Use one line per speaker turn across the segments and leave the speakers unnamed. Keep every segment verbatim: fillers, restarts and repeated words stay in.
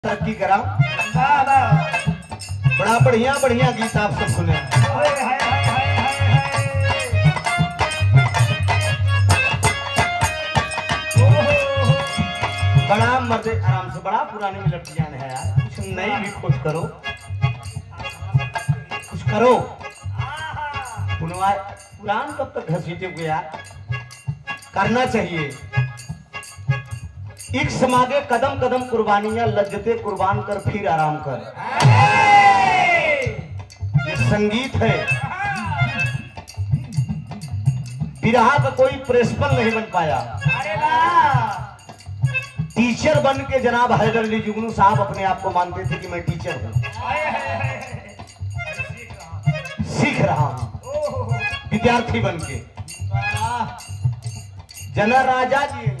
तरक्की करा। बड़ा बढ़िया बढ़िया गीत आप सब सुने। बड़ा मर्दे आराम से, बड़ा पुरानी लड़कियां है यार, कुछ नई भी खोज करो, कुछ करो। पुरान कब तक घसीटे को यार, करना चाहिए। एक समागे कदम कदम कुर्बानियां, लज्जते कुर्बान कर फिर आराम कर। ये संगीत है, बिरहा का कोई प्रिंसिपल नहीं बन पाया। टीचर बन के जनाब हैदर अली जुगनू साहब अपने आप को मानते थे कि मैं टीचर हूं, सीख रहा हूं विद्यार्थी बन के। जना राजा जी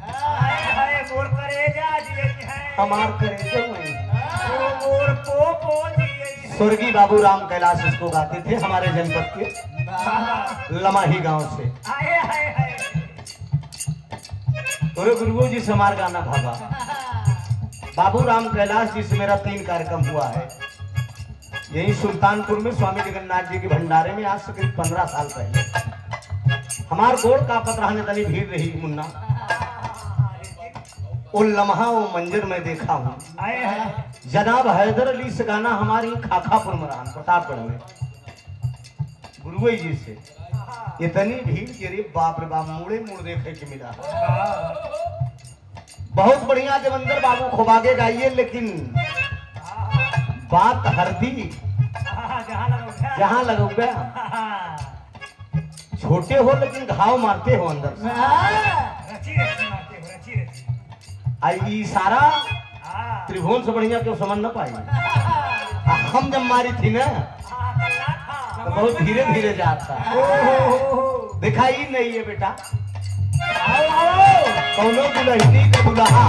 हमार करेजे स्वर्गीय बाबू राम कैलाश इसको गाते थे, हमारे जनपद के लमाही गांव से। और गुरुओं जी से हमारा गाना भागा। बाबू राम कैलाश जी से मेरा तीन कार्यक्रम हुआ है यही सुल्तानपुर में, स्वामी जगन्नाथ जी के भंडारे में, आज से करीब पंद्रह साल पहले। हमार गोड़ का पतराने तनी भीड़ रही मुन्ना, वो लम्हा वो मंजर में देखा हूँ। जनाब हैदर अली से गाना हमारी खाखापुर मरान प्रतापगढ़ में गुरुआ जी से, इतनी भीड़ के रे बाप रे बाप, मुड़े मुड़ देखे के मिला। बहुत बढ़िया देवेंद्र बाबू खोबागे गाइए, लेकिन बात हरदी जहां लगो गया। छोटे हो लेकिन घाव मारते हो अंदर से। आई सारा त्रिभुवन से बढ़िया क्यों समझ न पाई। हम जब मारी थी ना तो बहुत धीरे धीरे जाता, दिखाई नहीं है बेटा। कौनो दुल्हनी का दुल्हा,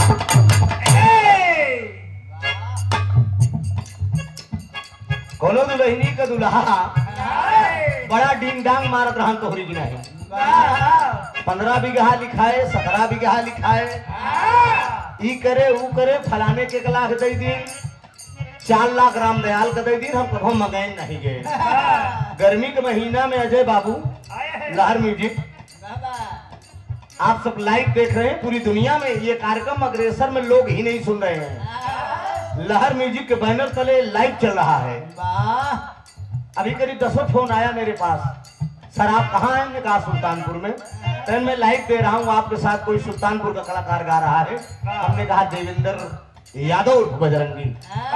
कौनो दुल्हनी का दुल्हा बड़ा डिंग डांग मारत रहा तोहरी की नहीं। पंद्रह बीघा लिखाए, सत्रह बीघा लिखाए, ई करे वो करे, फलाने के लाख दे दी, चार लाख राम दयाल का दे दी, हम कभी मगैन नहीं गए। गर्मी के महीना में अजय बाबू लहर म्यूजिक आप सब लाइव देख रहे हैं पूरी दुनिया में। ये कार्यक्रम अग्रेसर में लोग ही नहीं सुन रहे हैं, लहर म्यूजिक के बैनर तले लाइव चल रहा है। अभी करीब दसों फोन आया मेरे पास, सर आप कहाँ हैं? मैंने कहा सुल्तानपुर में। तो मैं लाइव दे रहा हूँ आपके साथ, कोई सुल्तानपुर का कलाकार गा रहा है। हमने कहा देवेंद्र यादव बजरंगी,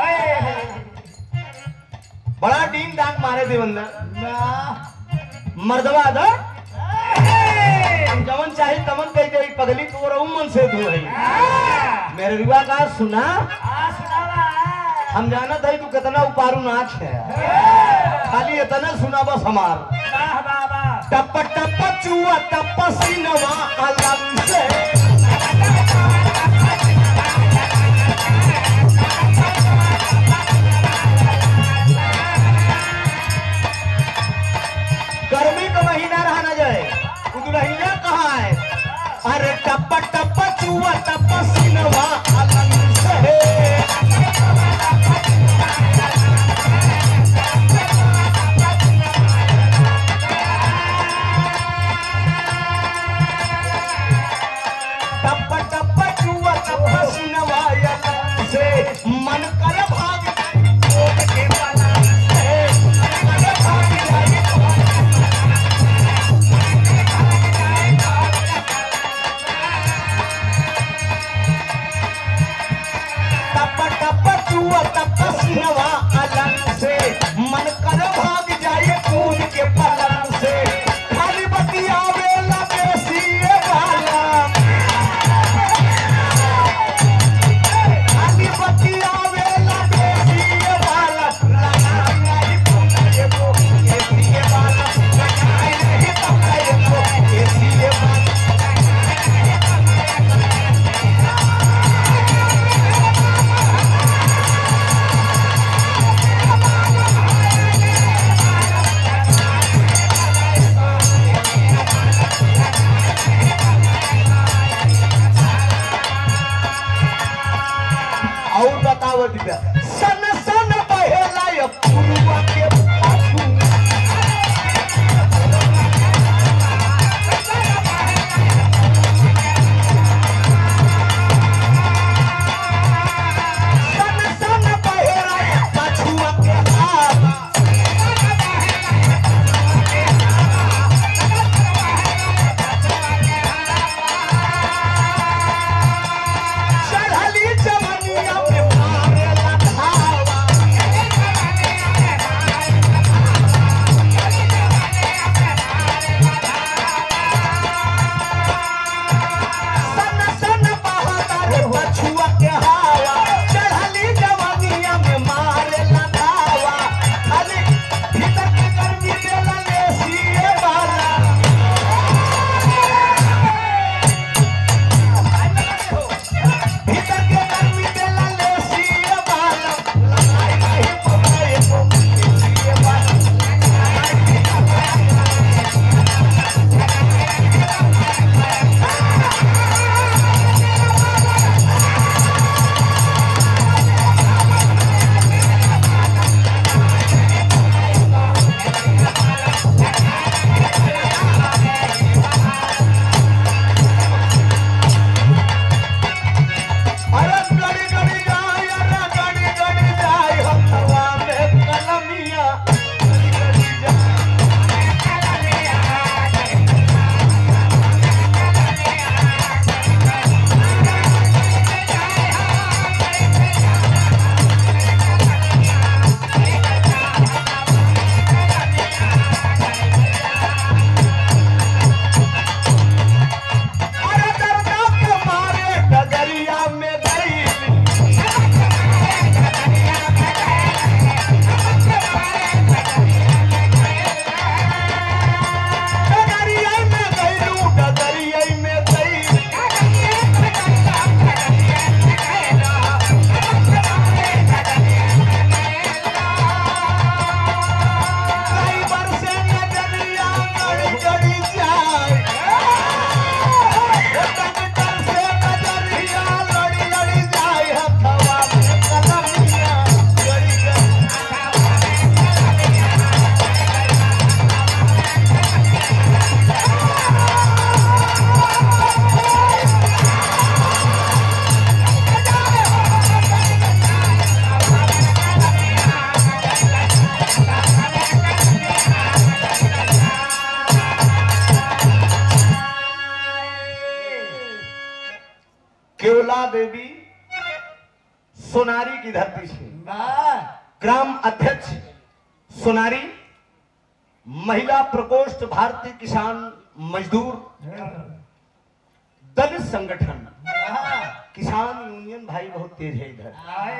बड़ा डीन डांग मारे देवेंद्र मर्दवा दो, हम जमन चाहे तमन कही गई, पगली तो और मन से धो है। मेरे रुआ का सुना, हम जाना था तू कितना उपारू नाच है, खाली इतना सुना बस हमार। टप टप चुआ टप सीनवा अलग से, गर्मी का महीना रहा न जाए, दुल्हनिया कहाँ है? अरे टप टप चुआ टप सीनवा अलग से, मन कर भाग के पलंग से, मन कर भाग जाए टप टप चुआ टप सीनवा अलग से, मन कर भाग जाए कूद के पलंग से। खाली बतियावे लगे सीए वाला, गावत दिया सन सन बहेला ये पुरुआ के पाछू केवला देवी सोनारी की धरती से ग्राम अध्यक्ष सोनारी महिला प्रकोष्ठ भारतीय किसान मजदूर दलित संगठन किसान यूनियन भाई बहुत तेज है इधर।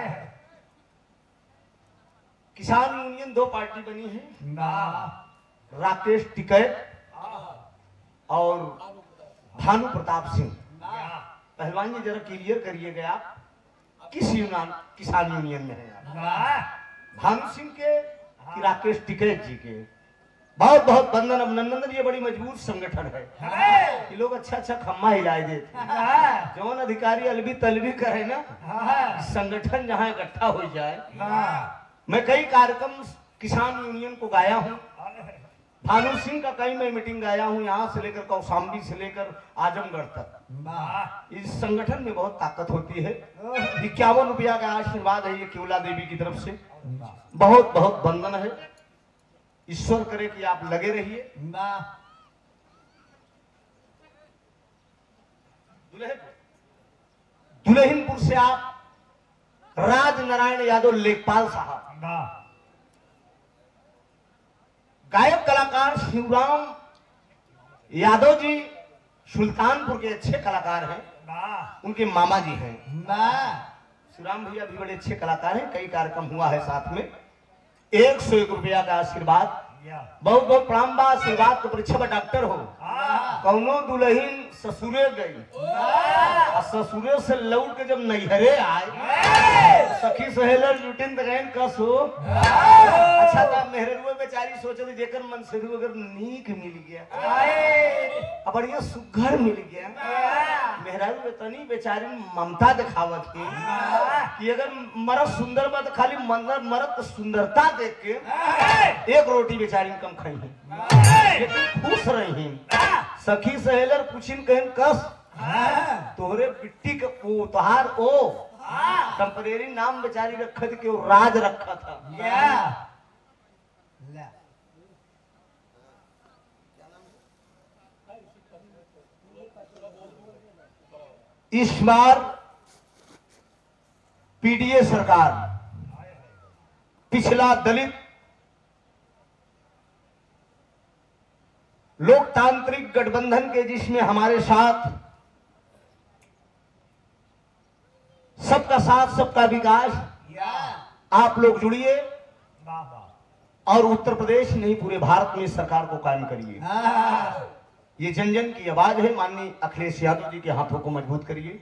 किसान यूनियन दो पार्टी बनी है, राकेश टिकैत और भानु प्रताप सिंह। पहलवान जी जरा क्लियर करिएगा आप किस यूनियन किसान यूनियन में है आप? भानु सिंह के कि राकेश टिकैत जी के? बहुत बहुत वंदन अभिनंदन। ये बड़ी मजबूत संगठन है, ये लोग अच्छा अच्छा खम्मा हिलाए देते। जौन अधिकारी अलवी तलवी करे ना, संगठन जहाँ इकट्ठा हो जाए। मैं कई कार्यक्रम किसान यूनियन को गाया हूँ, भानु सिंह का कई मैं मीटिंग गाया हूँ, यहाँ से लेकर कौशाम्बी से लेकर आजमगढ़ तक। इस संगठन में बहुत ताकत होती है। इक्यावन रुपया का आशीर्वाद है ये केवला देवी की तरफ से, बहुत बहुत वंदन है। ईश्वर करे कि आप लगे रहिए। दुल्हिनपुर से आप राज नारायण यादव लेखपाल साहब, गायक कलाकार शिवराम यादव जी सुल्तानपुर के अच्छे कलाकार हैं, उनके मामा जी हैं। शिवराम भैया भी बड़े अच्छे कलाकार हैं, कई कार्यक्रम हुआ है साथ में। एक सौ एक रुपया का आशीर्वाद, बहुत बहुत प्रणाम बा। आशीर्वाद के परीक्षा डॉक्टर हो, कौनो दुल्हन ससुरे गई और ससुरे से लौट के जब नैहरे आए सखी सहेलर जुटिन तगैन कस हो अच्छा था मेहरुए बेचारी सोचे थी जेकर मन से अगर नीक मिल गया अब बढ़िया सुघर मिल गया मेहरारू में तनी बेचारी ममता दिखावत की कि अगर मरद सुंदर बा तो खाली मंदर मरद सुंदरता देख के एक रोटी बेचारी कम खाई है लेकिन खुश रही सखी सहेलर पूछिन कहन कस तोहरे बिट्टी के ओ तोहार ओ टेम्परेरी नाम बेचारी रखत के राज रखा था इस बार पीडीए सरकार पिछला दलित लोकतांत्रिक गठबंधन के जिसमें हमारे साथ सबका साथ सबका विकास आप लोग जुड़िए और उत्तर प्रदेश नहीं पूरे भारत में सरकार को कायम करिए ये जन जन की आवाज है माननीय अखिलेश यादव जी के हाथों को मजबूत करिए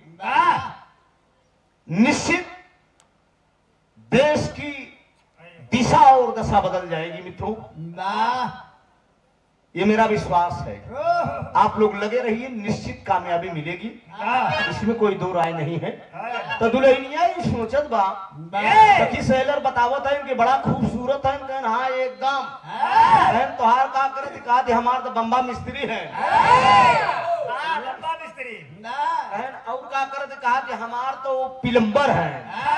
निश्चित देश की दिशा और दशा बदल जाएगी मित्रों ये मेरा विश्वास है आप लोग लगे रहिए निश्चित कामयाबी मिलेगी इसमें कोई दो राय नहीं है तो दुल्हनिया सोचत बा सखी सहेलर बतावत है कि बड़ा खूबसूरत है कहन हाँ एकदम कहन तोहार का करत कहा थे हमार तो बम्बा मिस्त्री है
बम्बा मिस्त्री
कहन और का करत कहा कि हमार तो पिलंबर है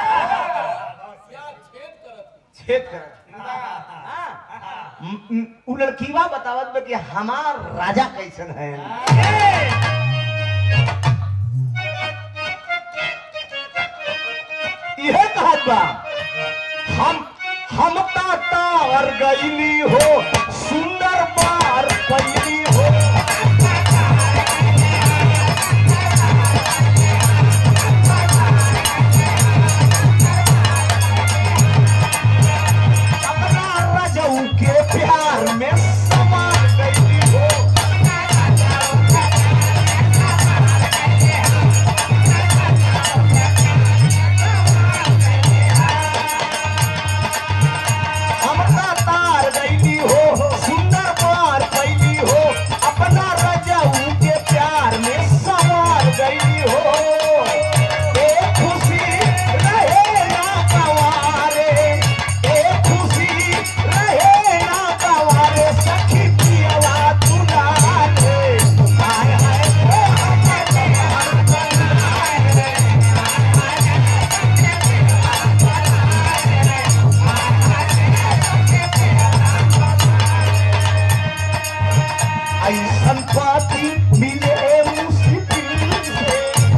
छेद करत उ लड़कीवा बतावत बा कि हमार राजा कैसन है यह कहत बा हम हम तार गईली हो सुंदर बार पैली हो के प्यार में समा गई हो हमका तार गई हो सुंदर पार पैली हो अपना रजाऊ के प्यार में समा गई हो एक खुशी रहे ना कवारे एक खुशी रहे सखी पियवा तुनारे हाय हाय ऐसन पाती मिले मुश्किल से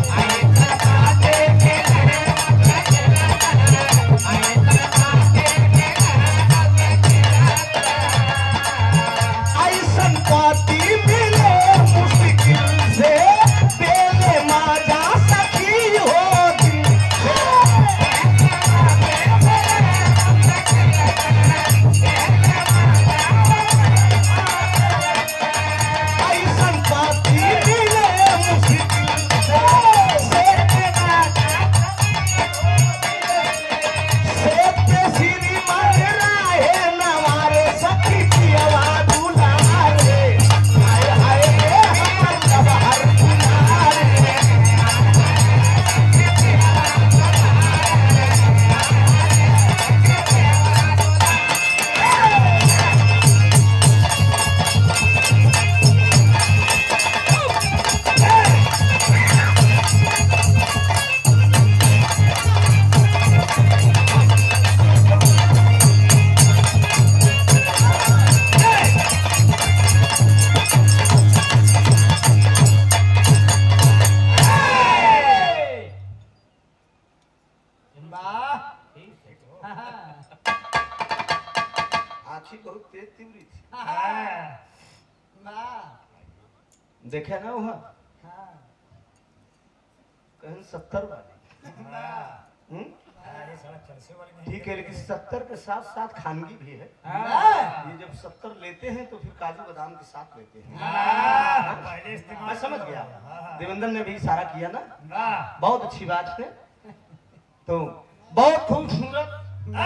ऐसन पाती मिले मुश्किल से बेले माजा सखी हो दिल ऐसन पाती मिले मुश्किल से से श्री मन राहे नवारे सखी पियवा दुलारे हाय हाय हमर जवाहर दुलारे आँखी बहुत तेज तिवरी थी देखे ना वहाँ कहन सत्तर वाली हम्म? ठीक है लेकिन सत्तर के साथ साथ खानगी भी है ये जब सत्तर लेते हैं तो फिर काजू बादाम के साथ लेते हैं मैं समझ गया देवेंद्र ने भी इशारा किया ना बहुत अच्छी बात है तो बहुत खूबसूरत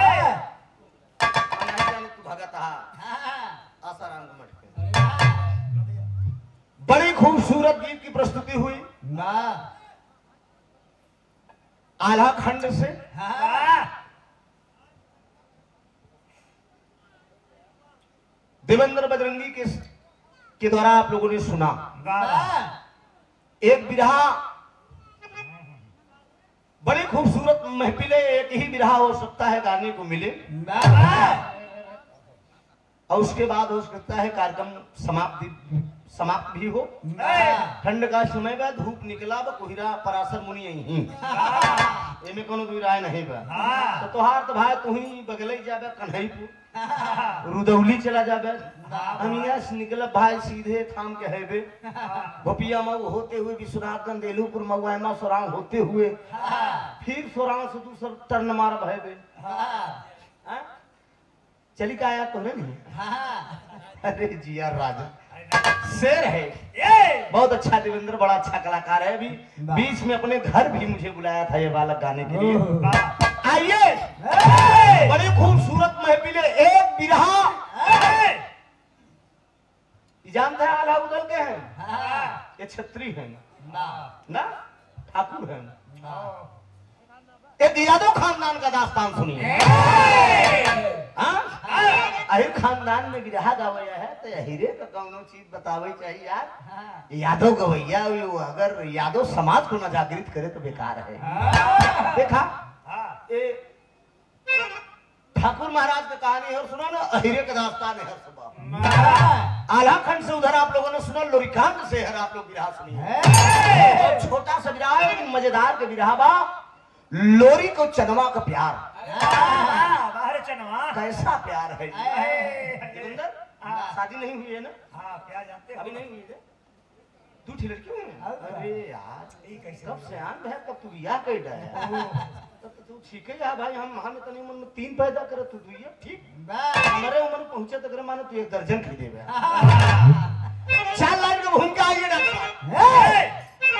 तू भगत आसाराम मटके बड़ी खूबसूरत गीत की प्रस्तुति हुई आल्हा खंड से। देवेंद्र बजरंगी के के द्वारा आप लोगों ने सुना। एक बिरहा बड़ी खूबसूरत महफिले एक ही बिरहा हो सकता है गाने को मिले और उसके बाद हो सकता है कार्यक्रम समाप्ति समाप्त भी हो। ठंड का समय बा धूप निकला बा कोहिरा पराशर मुनि यही एमे कोनो दुई राय नहीं बा। तो तोहार तो भाई तू ही बगले जाबे कन्हैपुर रुदौली चला जाबे अमिया से निकला भाई सीधे थाम के हेबे भोपिया मऊ होते हुए विश्वनाथगंज देलूपुर मऊमा सोरांग होते हुए फिर सोरांग से दूसर टर्न मार हेबे चली का आया तो नहीं। अरे जिया राजा शेर है बहुत अच्छा। देवेंद्र बड़ा अच्छा कलाकार है। अभी बीच में अपने घर भी मुझे बुलाया था ये बालक गाने के लिए। आइए बड़ी खूबसूरत महफिल एक बिरहा जानते हैं आल्हा उदल के हैं ये छत्री हैं ना ठाकुर हैं। एक यादव खानदान का दास्तान सुनिए। अहिर खानदान में बिरहा गवैया है तो अहिरे का कौनो चीज बतावे चाहिए यार। यादव गवैया अगर यादव समाज को न जागृत करे तो बेकार है। देखा ये ठाकुर महाराज की कहानी है और सुना ना अहिरे का दास्तान है सुबह आल्हा खंड से उधर आप लोगों ने सुना लोरिकांड से हर आप लोग बिरहा सुनी है। छोटा सा बिरहा है लेकिन मजेदार के बिरहा बा लोरी को चनवा का प्यार। बाहर चनवा कैसा प्यार है शादी नहीं हुई है ना। हाँ क्या जानते अभी नहीं हुई है तू ठीक लड़की है। अरे यार कब से आन है कब तू बियाह कर डाया तब तू ठीक है यार भाई हम हम इतनी उम्र में तीन पैदा करे तू तू ये ठीक हमारे उम्र में पहुंचे तक मानो तू एक दर्जन खरीदे चार लाइन का भूमिका आइए डॉक्टर।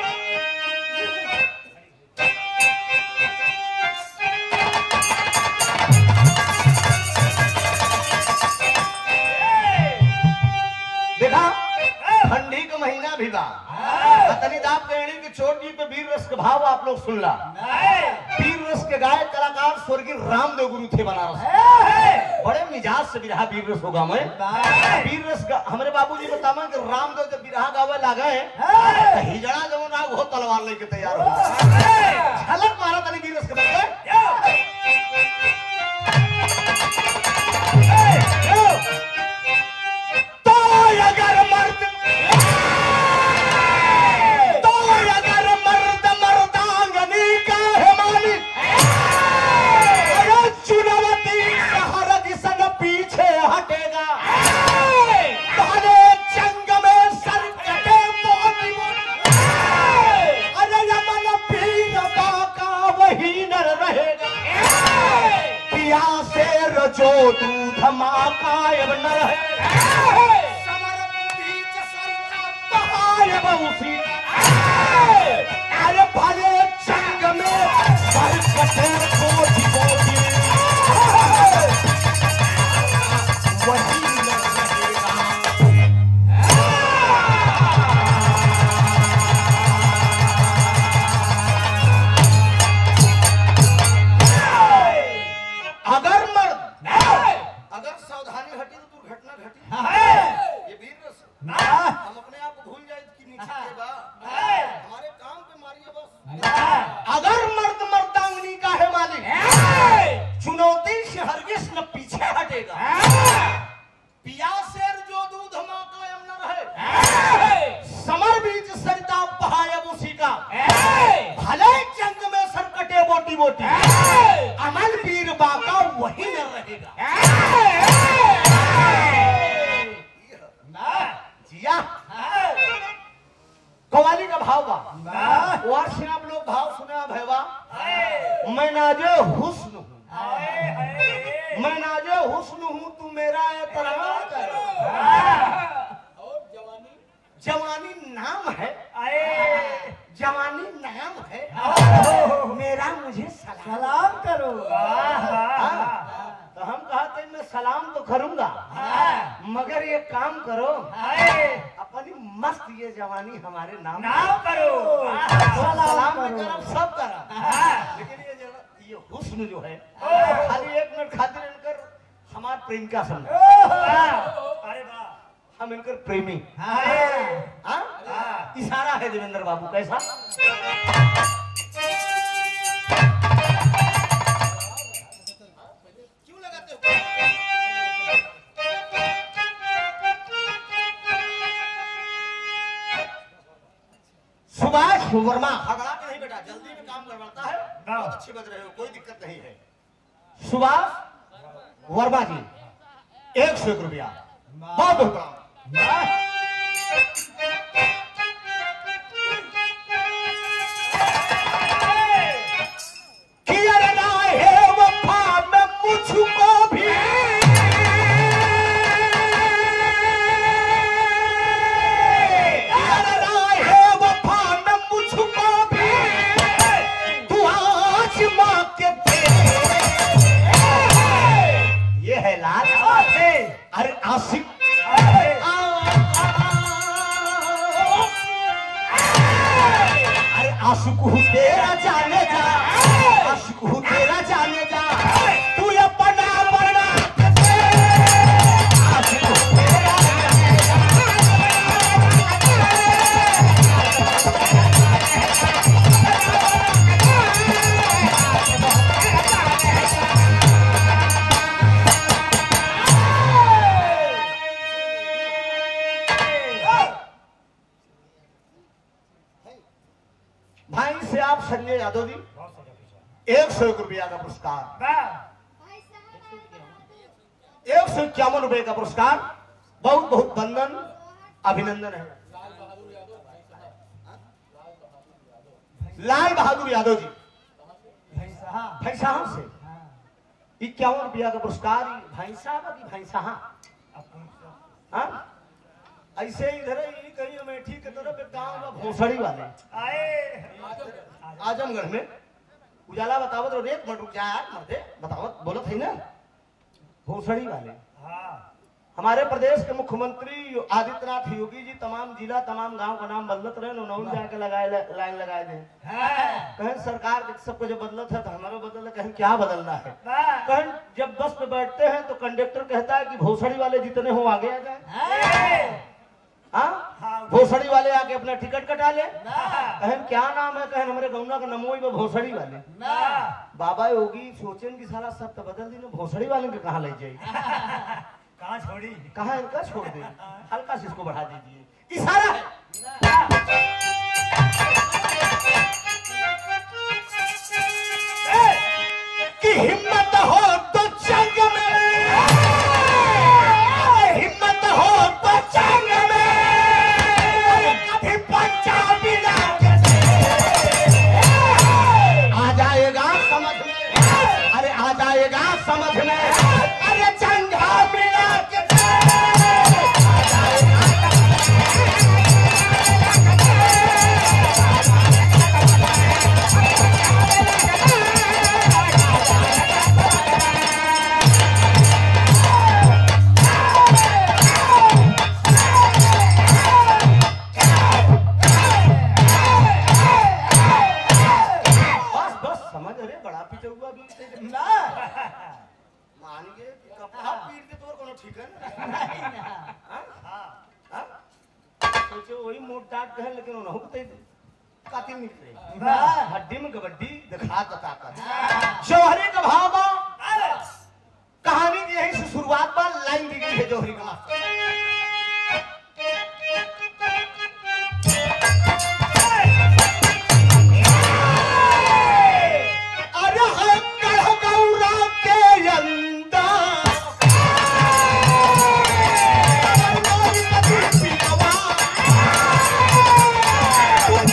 देखा ठंडी का महीना भी बा दाप कहने की चोटी पे वीर रस का भाव आप लोग सुन ला। वीर रस के गायक कलाकार स्वर्गीय रामदेव गुरु थे बनारस। बड़े मिजाज से बिरहा वीर रस होगा मैं वीर रस का हमारे बाबूजी बतावा कि रामदेव जब बिरहा गावे लगा है हिजड़ा जब ना वो तलवार लेके तैयार हो झलक मारा तनी वीर रस के जो तू धमाका अब न रहे समर बीच सरता बहाए बहुसी अरे भले जंग में सर कटे कोटि कोटि वही न अगर मर्द अगर सावधानी हटी तो दुर्घटना घटी। ये वीर रस हम अपने आप को भूल जाए कि नीचे के बा हमारे काम पे मारिए बस। अगर मर्द मर्दांगनी का है मालिक चुनौती से हरगिज न पीछे हटेगा। पिया शेर जो दूध मां कायम न रहे समर बीच सरिता बहायब उसी का भले जंग में सर कटे बोटी बोटी अमल वीर बाका वही न रहेगा। जिया कवाली का भाव बा और से आप लोग भाव सुना भैया मैं नाजे हुस्न हूँ मैं ना सलाम तो करूंगा, मगर ये काम करो, अपनी मस्त ये जवानी हमारे नाम
नाम करो,
सलाम भी करो, सब करो, लेकिन ये जरा ये हुस्न जो है खाली एक मिनट खातिर इनकर हमारे प्रेम का समझ।
अरे वाह,
हम इनकर प्रेमी।
हाँ
हाँ? इशारा है देवेंद्र बाबू, कैसा? क्यों लगाते हो? सुभाष वर्मा, हगड़ा के नहीं बेटा, जल्दी में काम करवाता है, बहुत अच्छे बज रहे हो, कोई दिक्कत नहीं है। सुभाष वर्मा जी, एक सौ एक रुपया, बहुत बहुत प्रणाम। मुझको भी है वफा में मुझको भी, तू आज माँ के दे। ये है लाल, अरे आशिक, अरे आशिक हूँ तेरा जाने जा, आशिक हूँ तेरा जाने जा, तू ये बना बना आशिक हूँ तेरा जाने जा। भाई से आप संजय यादव जी, एक सौ एक रुपया का पुरस्कार, एक सौ इक्यावन रुपए का पुरस्कार, बहुत बहुत वंदन अभिनंदन है। लाल बहादुर यादव जी भैंसाहा से इक्यावन रुपया का पुरस्कार, भाई साहब की भैंसाहा। हाँ? ऐसे इधर ही कहीं अमेठी के तरफ एक गांव में भोसड़ी वाले आजमगढ़ में उजाला बतावत और एक मिनट रुक जा यार, मर्दे बतावत बोलत है ना, भोसड़ी वाले हमारे प्रदेश के मुख्यमंत्री आदित्यनाथ योगी जी तमाम जिला तमाम गांव का नाम बदलत रहे, नौन जाके लगाए लाइन लगाए थे। कहें सरकार सबको जब बदलत है तो हमारा बदल, कहें क्या बदलना है? कहें जब बस पे बैठते हैं तो कंडक्टर कहता है कि भोसड़ी वाले जितने हो आगे आ जाए। हाँ, भोसड़ी वाले आके अपना टिकट कटा ले। कहें क्या नाम है? कहें हमारे गौना का नमोई में भोसड़ी वाले। बाबा योगी सोचें कि सारा सब तो बदल दी, भोसड़ी वाले के कहाँ ले जाए,
कहाँ छोड़ी,
कहाँ इनका छोड़ दे, हल्का से इसको बढ़ा दीजिए, इशारा है। कि हिम्मत हो तो जंग में, हिम्मत हो तो जंग में, कभी पंजाबी आ जाएगा समझ में, अरे आ जाएगा समझ में, अरे चंगा मिला के वही मोट टाट कहे, लेकिन उन्होंने कातिल निकले हड्डी में कबड्डी दिखा ताकत। जौहरी का भाव कहानी की यही से शुरुआत पर लाइन दी गई है जौहरी का। अरे कह गौरा के अंदर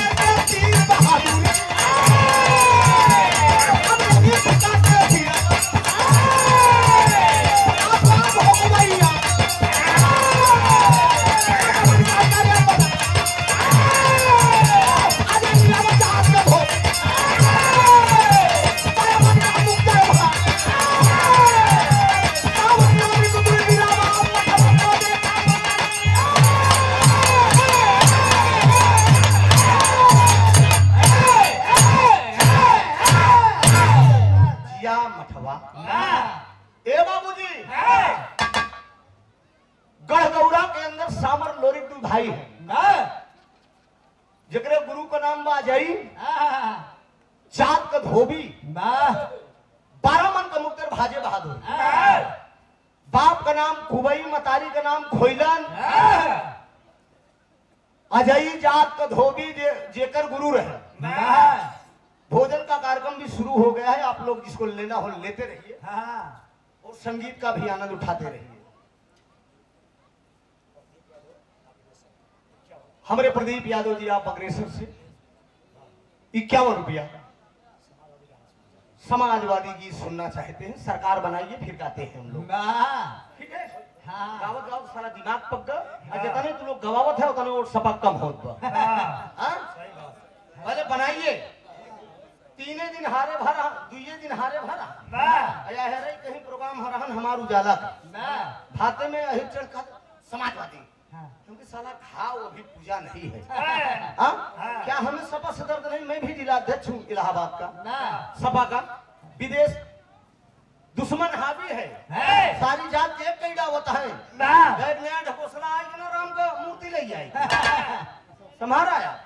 बहादुर ए बाबूजी गढ़गौरा के अंदर सामर लोरिक दू भाई है, जकरे गुरु का नाम बा अजय, चाँद का धोबी, बारह मन का मुक्तर भाजे बहादुर, बाप का नाम कुबई, मतारी का नाम खोइलन, अजय जात का धोबी जे, जेकर गुरु रहे। भोजन का कार्यक्रम भी शुरू हो गया है, आप लोग जिसको लेना हो लेते रहिए और संगीत का भी आनंद उठाते रहिए। हमारे प्रदीप यादव जी आप अग्रेसर से इक्यावन रुपया समाजवादी गीत सुनना चाहते हैं, सरकार बनाइए फिर गाते हैं हम लोग, ठीक है? हाँ। गावत गावत सारा दिमाग पक गया, जितने तू लोग गवावत है उतने और सपक कम होत बा। पहले बनाइए, तीने दिन हारे भरा, दुए दिन हारे भरा, आया है रे कहीं प्रोग्राम हरहन हमार उजाला का फाते में अहिर चढ़ का समाजवादी, क्योंकि साला घाव अभी पूजा नहीं है। हाँ? क्या हमें सपा से दर्द नहीं? मैं भी जिला अध्यक्ष हूँ इलाहाबाद का, सपा का। विदेश दुश्मन हावी है, सारी जात एक कैडा होता है, गैर नया ढकोसला आएगा ना राम का मूर्ति ले जाए तुम्हारा आया।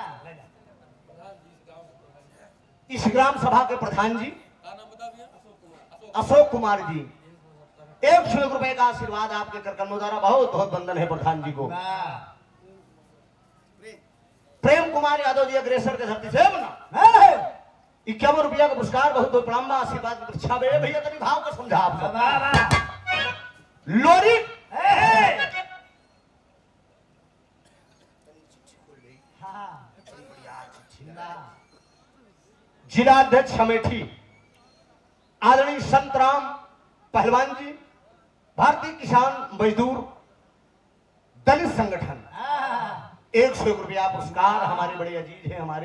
इस ग्राम सभा के प्रधान जी अशोक कुमार जी, एक सौ एक रुपए का आशीर्वाद आपके करकर्मों द्वारा, बहुत बहुत वंदन है प्रधान जी को। प्रेम कुमार यादव जी अग्रेसर के धरती से बना इक्यावन रुपया का पुरस्कार, बहुत बहुत प्रणाम, आशीर्वाद की प्रतीक्षा में भैया तभी भाव का समझा आप लोरी जिला अध्यक्ष अमेठी आदरणीय संतराम पहलवान जी, भारतीय किसान मजदूर दलित संगठन, एक सौ एक रुपया पुरस्कार। हमारे बड़े अजीज हैं, हमारे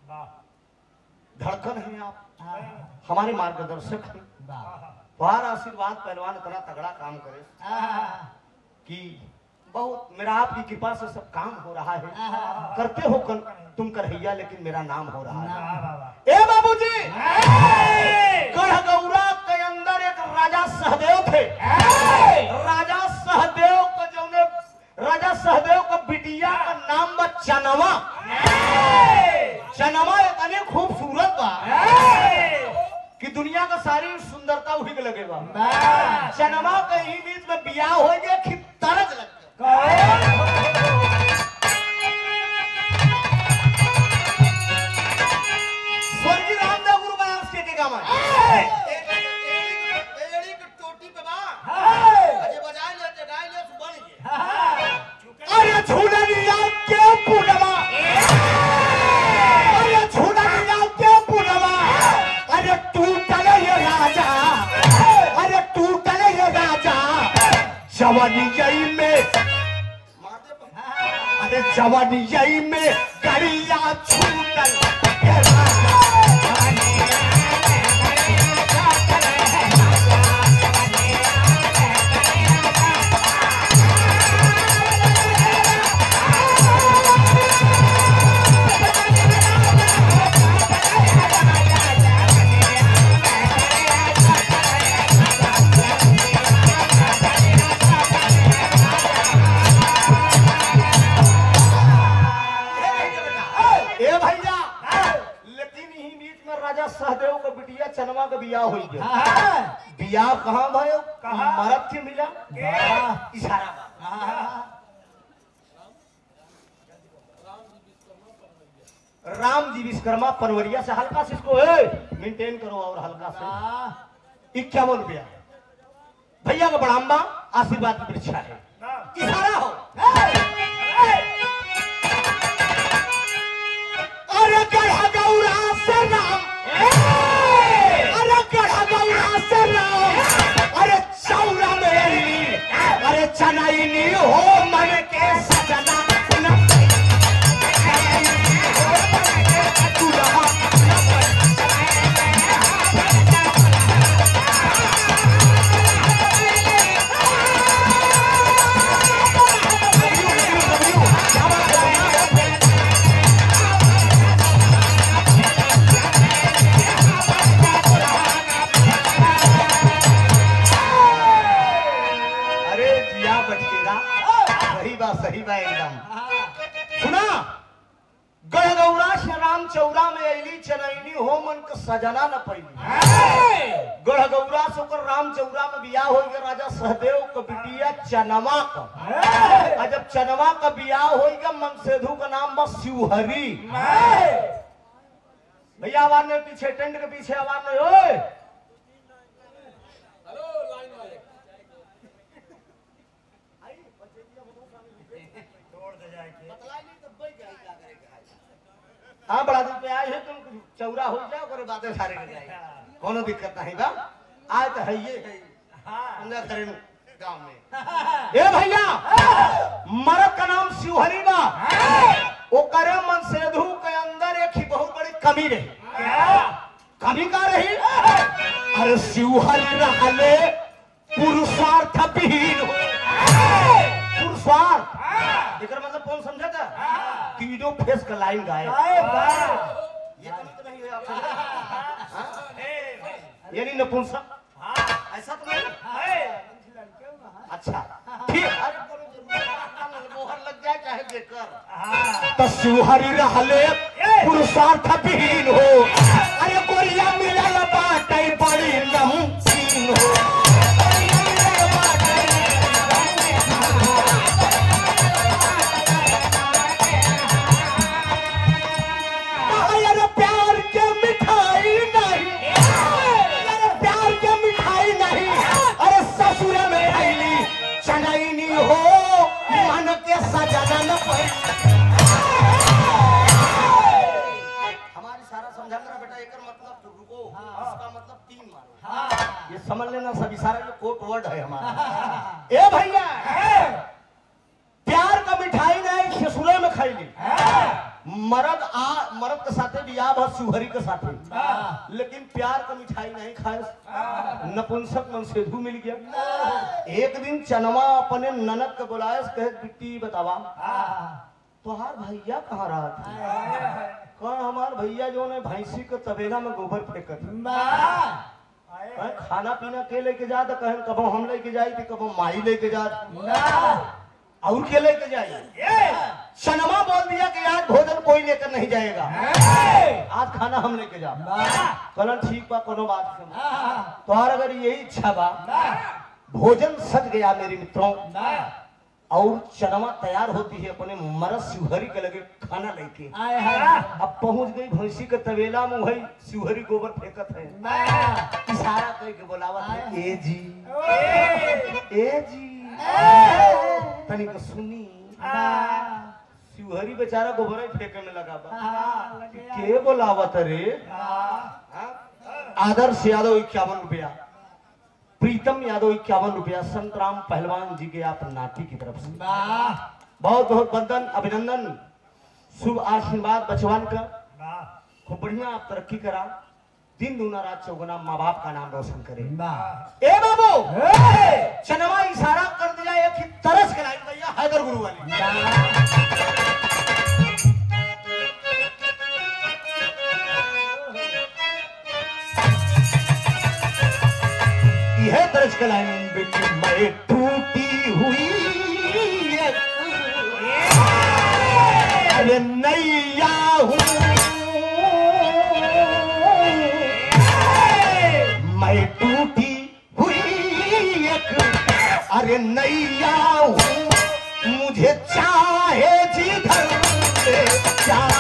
धड़कन हैं, आप हमारे मार्गदर्शक हैं। तुम्हारा आशीर्वाद पहलवान इतना तगड़ा काम करे कि बहुत, मेरा आपकी कृपा से सब काम हो रहा है। करते हो कर, तुम करहिया, लेकिन मेरा नाम हो रहा है। ए बाबूजी, गढ़गौरा के अंदर एक राजा सहदेव थे। राजा सहदेव का जो ने राजा सहदेव का बिटिया का नाम बा चनवा। चनवा इतने खूबसूरत बा कि दुनिया का सारी सुंदरता वही के लगेगा। चनवा के ही बीच में बियाह हो गया कि तरज लग स्वर्गीय रामदेव गुरु बना उसके के गामा एड़ी के टोटी पे बा अजे बजा ले ते गाय ले सुबह ले। अरे झूलनिया के पुनवा, अरे झूलनिया के पुनवा, अरे टूटल ये राजा, अरे टूटल ये राजा जवानी में, अरे जवानी में गरिया छूटल ये राजा। सहदेव का बिटिया चनवा का बियाह हो गया। बियाह कहाँ भयो? मरद के मिला इशारा। राम जी विश्वकर्मा पनवरिया से, हल्का से इसको मेंटेन करो और हल्का से। इक्यावन रुपया भैया का बड़ाम्बा आशीर्वाद की परीक्षा है, इशारा हो। अरे गढ़ा गौरा से नाम, अरे गढ़ा गौरा से नाम, अरे चौरा मेरी, अरे चनाइनी हो मन के सजना। बा एकदम। सुना, गढ़गौरा श्याम चौरा में अली चनैनी हो मन के सजना न पैली। गढ़गौरा से ओकर राम चौरा में बियाह हो गया राजा सहदेव के बिटिया चनवा का। और जब चनवा का बियाह हो गया मनसेधु का नाम बस शिवहरी। भैया आवाज नहीं, पीछे टेंट के पीछे आवाज नहीं। ओए हाँ, बड़ा दिन पे आए हैं तुम, चौरा हो जाओ करे बातें सारे कर जाए, कोनो दिक्कत नहीं बा। आज तो है ये है अंदर करे गांव में। ए भैया, मर्द का नाम शिवहरी बा। वो करे मनसेधु के अंदर एक ही बहुत बड़ी कमी रही। कमी का रही? अरे शिवहरी रहले पुरुषार्थ विहीन हो। पुरुषार्थ एकर मतलब कौन समझा था? तीनों फेस का लाइन गायब। ये कमी तो नहीं है आप समझे? यानी नपुंसक ऐसा तो नहीं। अच्छा ठीक, मोहर लग जाए चाहे देखकर। तो शिवहरी रहले पुरुषार्थ विहीन हो। अरे गोरिया मिलल बाटे बड़ी नमकीन हो। ये समझ लेना, सभी सारा ये कोट वर्ड है हमारा। ए भैया, प्यार का मिठाई नहीं ससुरे में खाईली। मर्द आ मर्द के साथे बियाह बस शिवहरी के साथे, लेकिन प्यार का मिठाई नहीं खाए। नपुंसक मनसेधु मिल गया। एक दिन चनवा अपने ननद के बुलाए, कहे बिट्टी बतावा तुहार भैया कहाँ रहा था? कहा हमार भैया जो है भैंसी के तबेला में गोबर फेंकत। खाना पीना के लेके जा, तो कहें कबो हम लेके जाई थी, कबो माई लेके जा, और के लेके जाइए। शनमा बोल दिया कि आज भोजन कोई लेकर नहीं जाएगा, आज खाना हम लेके जा। कहलन ठीक बा, कोनो बात नहीं। तो अगर यही इच्छा बा, भोजन सज गया मेरे मित्रों, और चनमा तैयार होती है अपने मर्द शिवहरी के लगे खाना लेके। अब पहुंच गई भैंसी के तबेला में, वही शिवहरी गोबर फेंकत है। इशारा करके बोलावत है, ए जी ए जी तनी को सुनी। शिवहरी बेचारा गोबर फेंके में लगा बा। के बोलावत रे? आदर्श यादव इक्यावन रुपया, प्रीतम यादव इक्यावन रुपया, संतराम पहलवान जी के आप नाती की तरफ से बहुत बहुत वंदन अभिनंदन, शुभ आशीर्वाद बचवान का। खूब बढ़िया आप तरक्की करा, दिन दूना रात चौगुना, माँ बाप का नाम रोशन करे। ए बाबू, चनवा इशारा कर दिया एक ही तरस के लाइन भैया, हैदर गुरु वाली। यह तरस के लाइन बेटी मैं टूटी हुई अरे नैया हूँ, मैं टूटी हुई एक अरे नैया हूँ, मुझे चाहे जिधर से जाओ।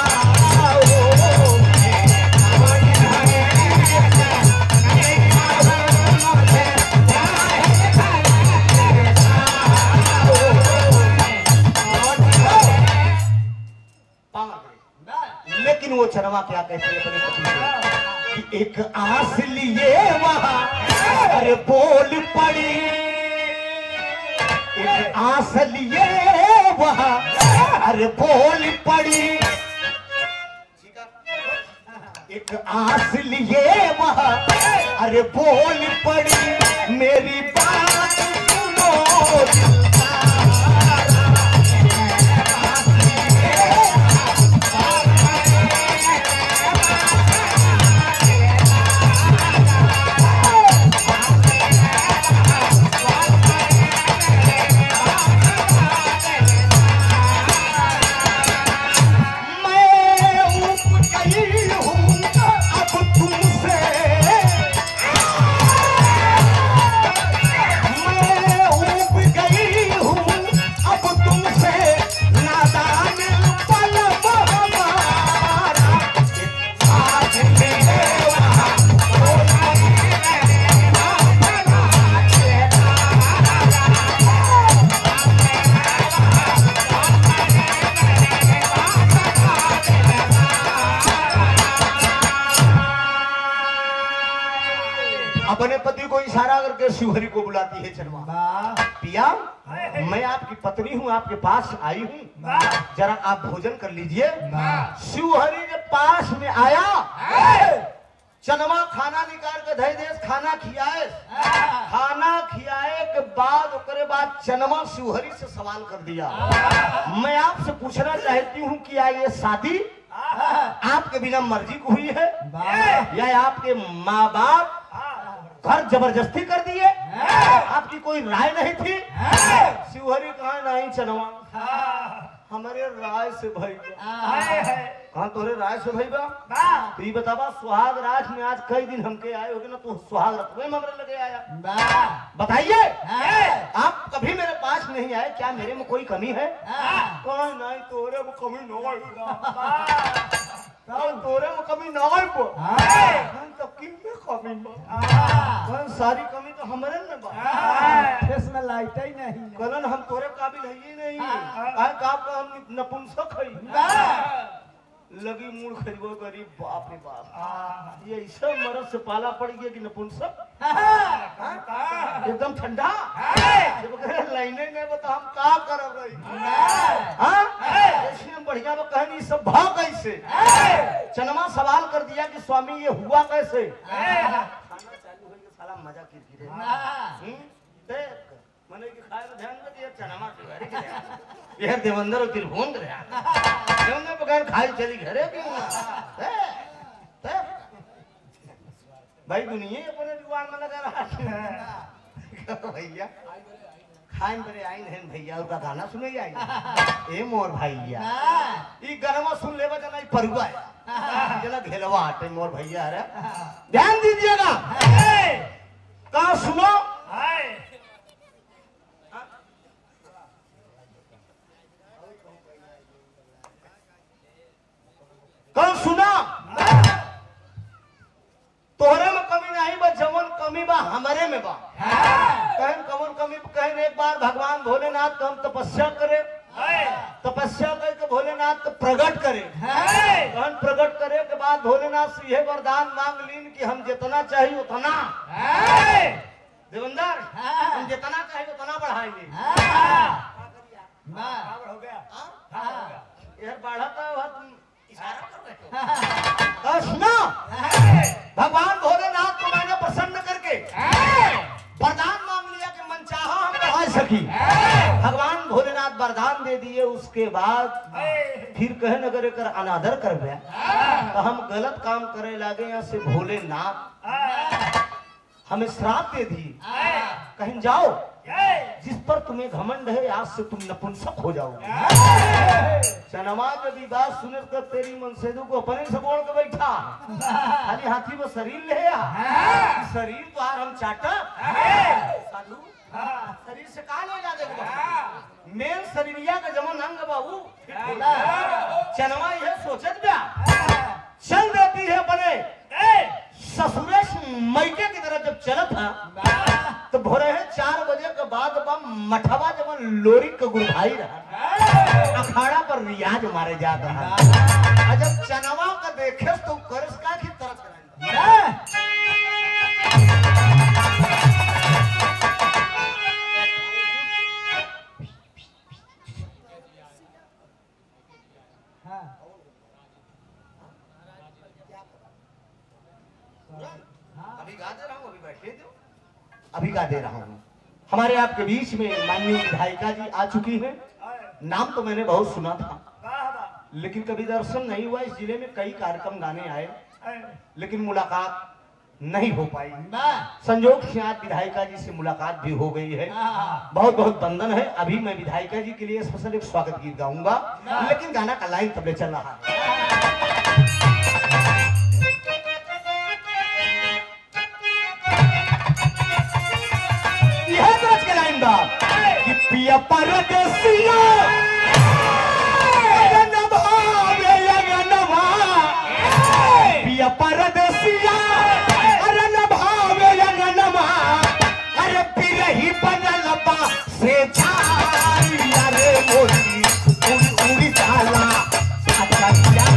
लेकिन वो चरवा क्या कहते हैं अपने पति से कि एक आस लिए वहां अरे बोल पड़ी, एक आस लिए वहां अरे बोल पड़ी, एक आस लिए वहां अरे बोल पड़ी, मेरी बात सुनो। शिवहरी को बुलाती है चनवा। पिया, मैं आपकी पत्नी हूँ, आपके पास आई हूँ, जरा आप भोजन कर लीजिए। शिवहरी के पास में आया, चनवा खाना निकाल के धई देश, खाना खियाए। खाना खियाए के बाद ओकरे बाद चनवा शिवहरी से सवाल कर दिया, मैं आपसे पूछना चाहती हूँ कि क्या ये शादी आपके बिना मर्जी को हुई है या आपके माँ बाप घर जबरदस्ती कर दिए? आपकी कोई राय नहीं थी? शिवहरी कहा नहीं चनवा, हमारे राय से भाई कहा तोरे राय से भाई बा। तो ये बतावा सुहाग राज में आज कई दिन हमके आए होगे ना, तो सुहाग रखवे में हमरे लगे आया। बताइए आप कभी मेरे पास नहीं आए, क्या मेरे में कोई कमी है? कहा नहीं तोरे में कमी नहीं, तोरे में कमी नहीं को तो किन में कमी बा? सारी कमी तो हमारे में बा,
इसमें लाइट ही नहीं।
कलन हम तोरे काबिल है ही नहीं, आए का हम नपुंसक है। लगी मूड खरीदो गरीब, बाप रे बाप, ये ऐसा मरद से पाला पड़ गया कि नपुंसक एकदम ठंडा। लाइने में बता हम का करब रही, हम बढ़िया कहनी सब भाव कैसे। चनमा सवाल कर दिया कि स्वामी ये हुआ कैसे? खाना चालू हो गया, साला मजा कीजिए मने कि खाए में ध्यान दे दिया। चनमा शिवहरी के यार देवंदर और त्रिभुवन रे हमने बगैर खाई चली घरे की भाई दुनिया अपने जुबान में लगा रहा भैया। खाइन बरे आई नहीं भैया, उनका गाना सुने आई ए मोर भैया, ई गरमा सुन लेवा जना ई परुआ है जना घेलवा हटे मोर भैया रे। ध्यान दीजिएगा, कहा सुनो कल सुना, तोहरे में कमी नहीं बा, जवन कमी बा हमारे में बा। कहन कवन कमी कहन एक बार भगवान भोलेनाथ को हम तपस्या करे, तपस्या करके भोलेनाथ को प्रकट करे। कहन प्रकट करे के बाद भोलेनाथ से यह वरदान मांग लीन कि हम जितना चाहिए उतना देवंदर, हम जितना चाहिए उतना बढ़ाएंगे।
हो गया
यार बढ़ा था सुना, भगवान भोलेनाथ को मैंने प्रसन्न करके वरदान मांग लिया कि मनचाहा हम बढ़ा सकी। भगवान भोलेनाथ वरदान दे दिए। उसके बाद फिर कहे अगर एक अनादर कर गया तो हम गलत काम करे लागे। यहाँ से भोलेनाथ हमें श्राप दे दी, कहीं जाओ जिस पर तुम्हें घमंड है आज से तुम नपुंसक हो जाओगे। चनमा जब ये बात सुने तो तेरी मनसेदू को अपने से बोल के बैठा, खाली हाथी वो शरीर ले आ, शरीर तो आर हम चाटा साधु शरीर से कहा ले जा दे मेन शरीरिया का जमन अंग बाबू। चनमा यह सोचत गया चल देती है अपने ससुरेश मैके की तरफ जब चला था तो भोरे है चार बजे के बाद मठवा जब लोरी का गुरभाई रहा, अखाड़ा पर रियाज मारे जात रहा। जब चनवा का देखे तो करस का की तरफ अभी गा दे रहा हूँ, अभी बैठे दो, अभी गा दे रहा हूँ। हमारे आपके बीच में माननीय विधायिका जी आ चुकी हैं। नाम तो मैंने बहुत सुना था लेकिन कभी दर्शन नहीं हुआ। इस जिले में कई कार्यक्रम गाने आए लेकिन मुलाकात नहीं हो पाई। संजोग से आज विधायिका जी से मुलाकात भी हो गई है। बहुत बहुत वंदन है। अभी मैं विधायिका जी के लिए स्पेशल एक स्वागत गीत गाऊंगा लेकिन गाना का लाइन तबले चल रहा है। कि पिया परदेसिया पिया परदेसिया अरे न भावे नमा, अरे पिरही बनल बा से झारी, अरे मोरी उड़ी उड़ी जाला साचरिया,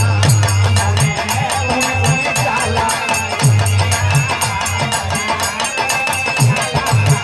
उड़ी उड़ी जाला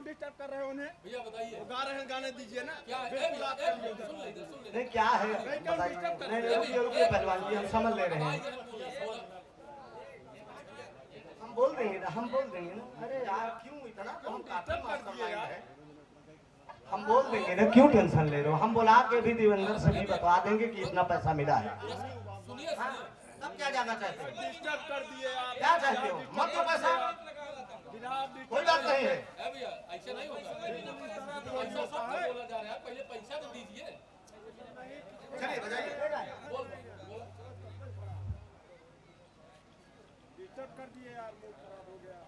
डिस्टर्ब कर रहे हो उन्हें?
भैया बताइए,
वो गा रहे हैं, गाने दीजिए ना।
क्या है?
बिल्कुल आप
ए,
करिए उधर।
सुन ले इधर, सुन ले।
नहीं क्या है बताइए। नहीं नहीं रुकिए रुकिए पहलवान जी, हम समझ ले रहे हैं। हम बोल देंगे ना, हम बोल देंगे ना। अरे यार क्यों इतना, तो हम काफी मास्टरमाइंड है। हम बोल देंगे ना, क्यों टेंशन ले रहे हो। हम बुला के भी देवेंद्र से भी बता देंगे कि इतना पैसा मिला है।
सुनिए,
हाँ,
सुनिए।
अब क्या जाना चाहते हो,
डिस्टर्ब कर दिए आप।
क्या चाहते हो, मत दो पैसा, कोई बात नहीं है।
ए भैया, ऐसे नहीं होगा। ऐसा सब तो बोला जा रहा है, पहले पैसा तो दीजिए।
चलिए बजाइए।
बोल, बोल।
डिस्टर्ब कर दिए यार, मूड खराब हो गया।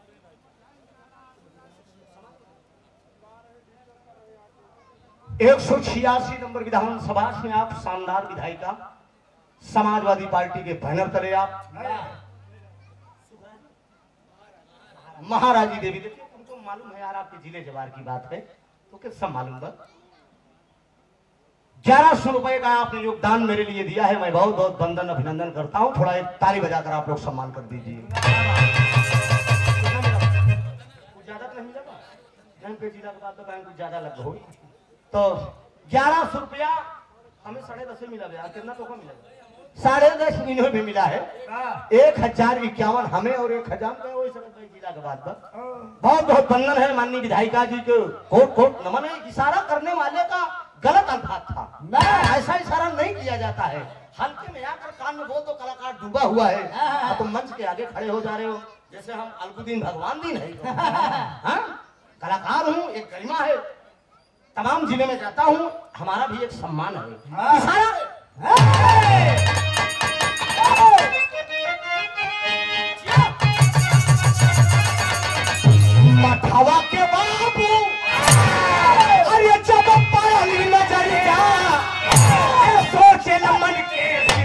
एक सौ छियासी नंबर विधानसभा से आप शानदार विधायिका, समाजवादी पार्टी के बैनर तले आप महाराजी देवी। देखिए तुमको मालूम है यार, आपके जिले जवार की बात है तो क्या सब मालूम है। ग्यारह सौ रुपए का आपने योगदान मेरे लिए दिया है, मैं बहुत बहुत वंदन अभिनंदन करता हूं। थोड़ा एक ताली बजाकर आप लोग सम्मान कर दीजिए। कुछ ज्यादा तो नहीं लगा, जन पे जिला के बाद तो बैंक कुछ ज्यादा लग हो। तो ग्यारह सौ रुपया हमें साढ़े दस में मिला गया, कितना तो कम मिला, साढ़े दस इन्हें भी मिला है। एक हजार इक्यावन हमें और एक हजार जिला के बाद बहुत बहुत वंदन है माननीय विधायिका जी को, कोट कोट नमन है। इशारा करने वाले का गलत अल्फाज था, ऐसा इशारा नहीं किया जाता है। हल्के में आकर कान में बोल दो, कलाकार डूबा हुआ है, तो तुम मंच के आगे खड़े हो जा रहे हो जैसे हम अलगुद्दीन भगवान दिन है। हाँ? कलाकार हूँ, एक गरिमा है, तमाम जिले में जाता हूँ, हमारा भी एक सम्मान है। इशारा मठवा के बाबू, अरे जब पड़ी नजरिया सोचे न मन के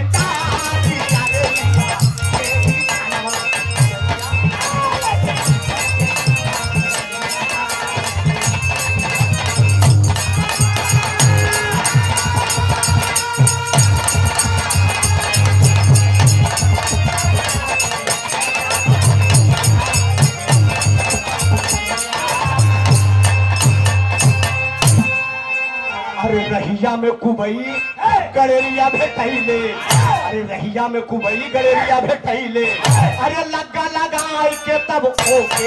रहिया में कुबई गड़ेरिया भेटैले, अरे रहिया में कुबई गड़ेरिया भेटैले, अरे लगा लगा के तब ओके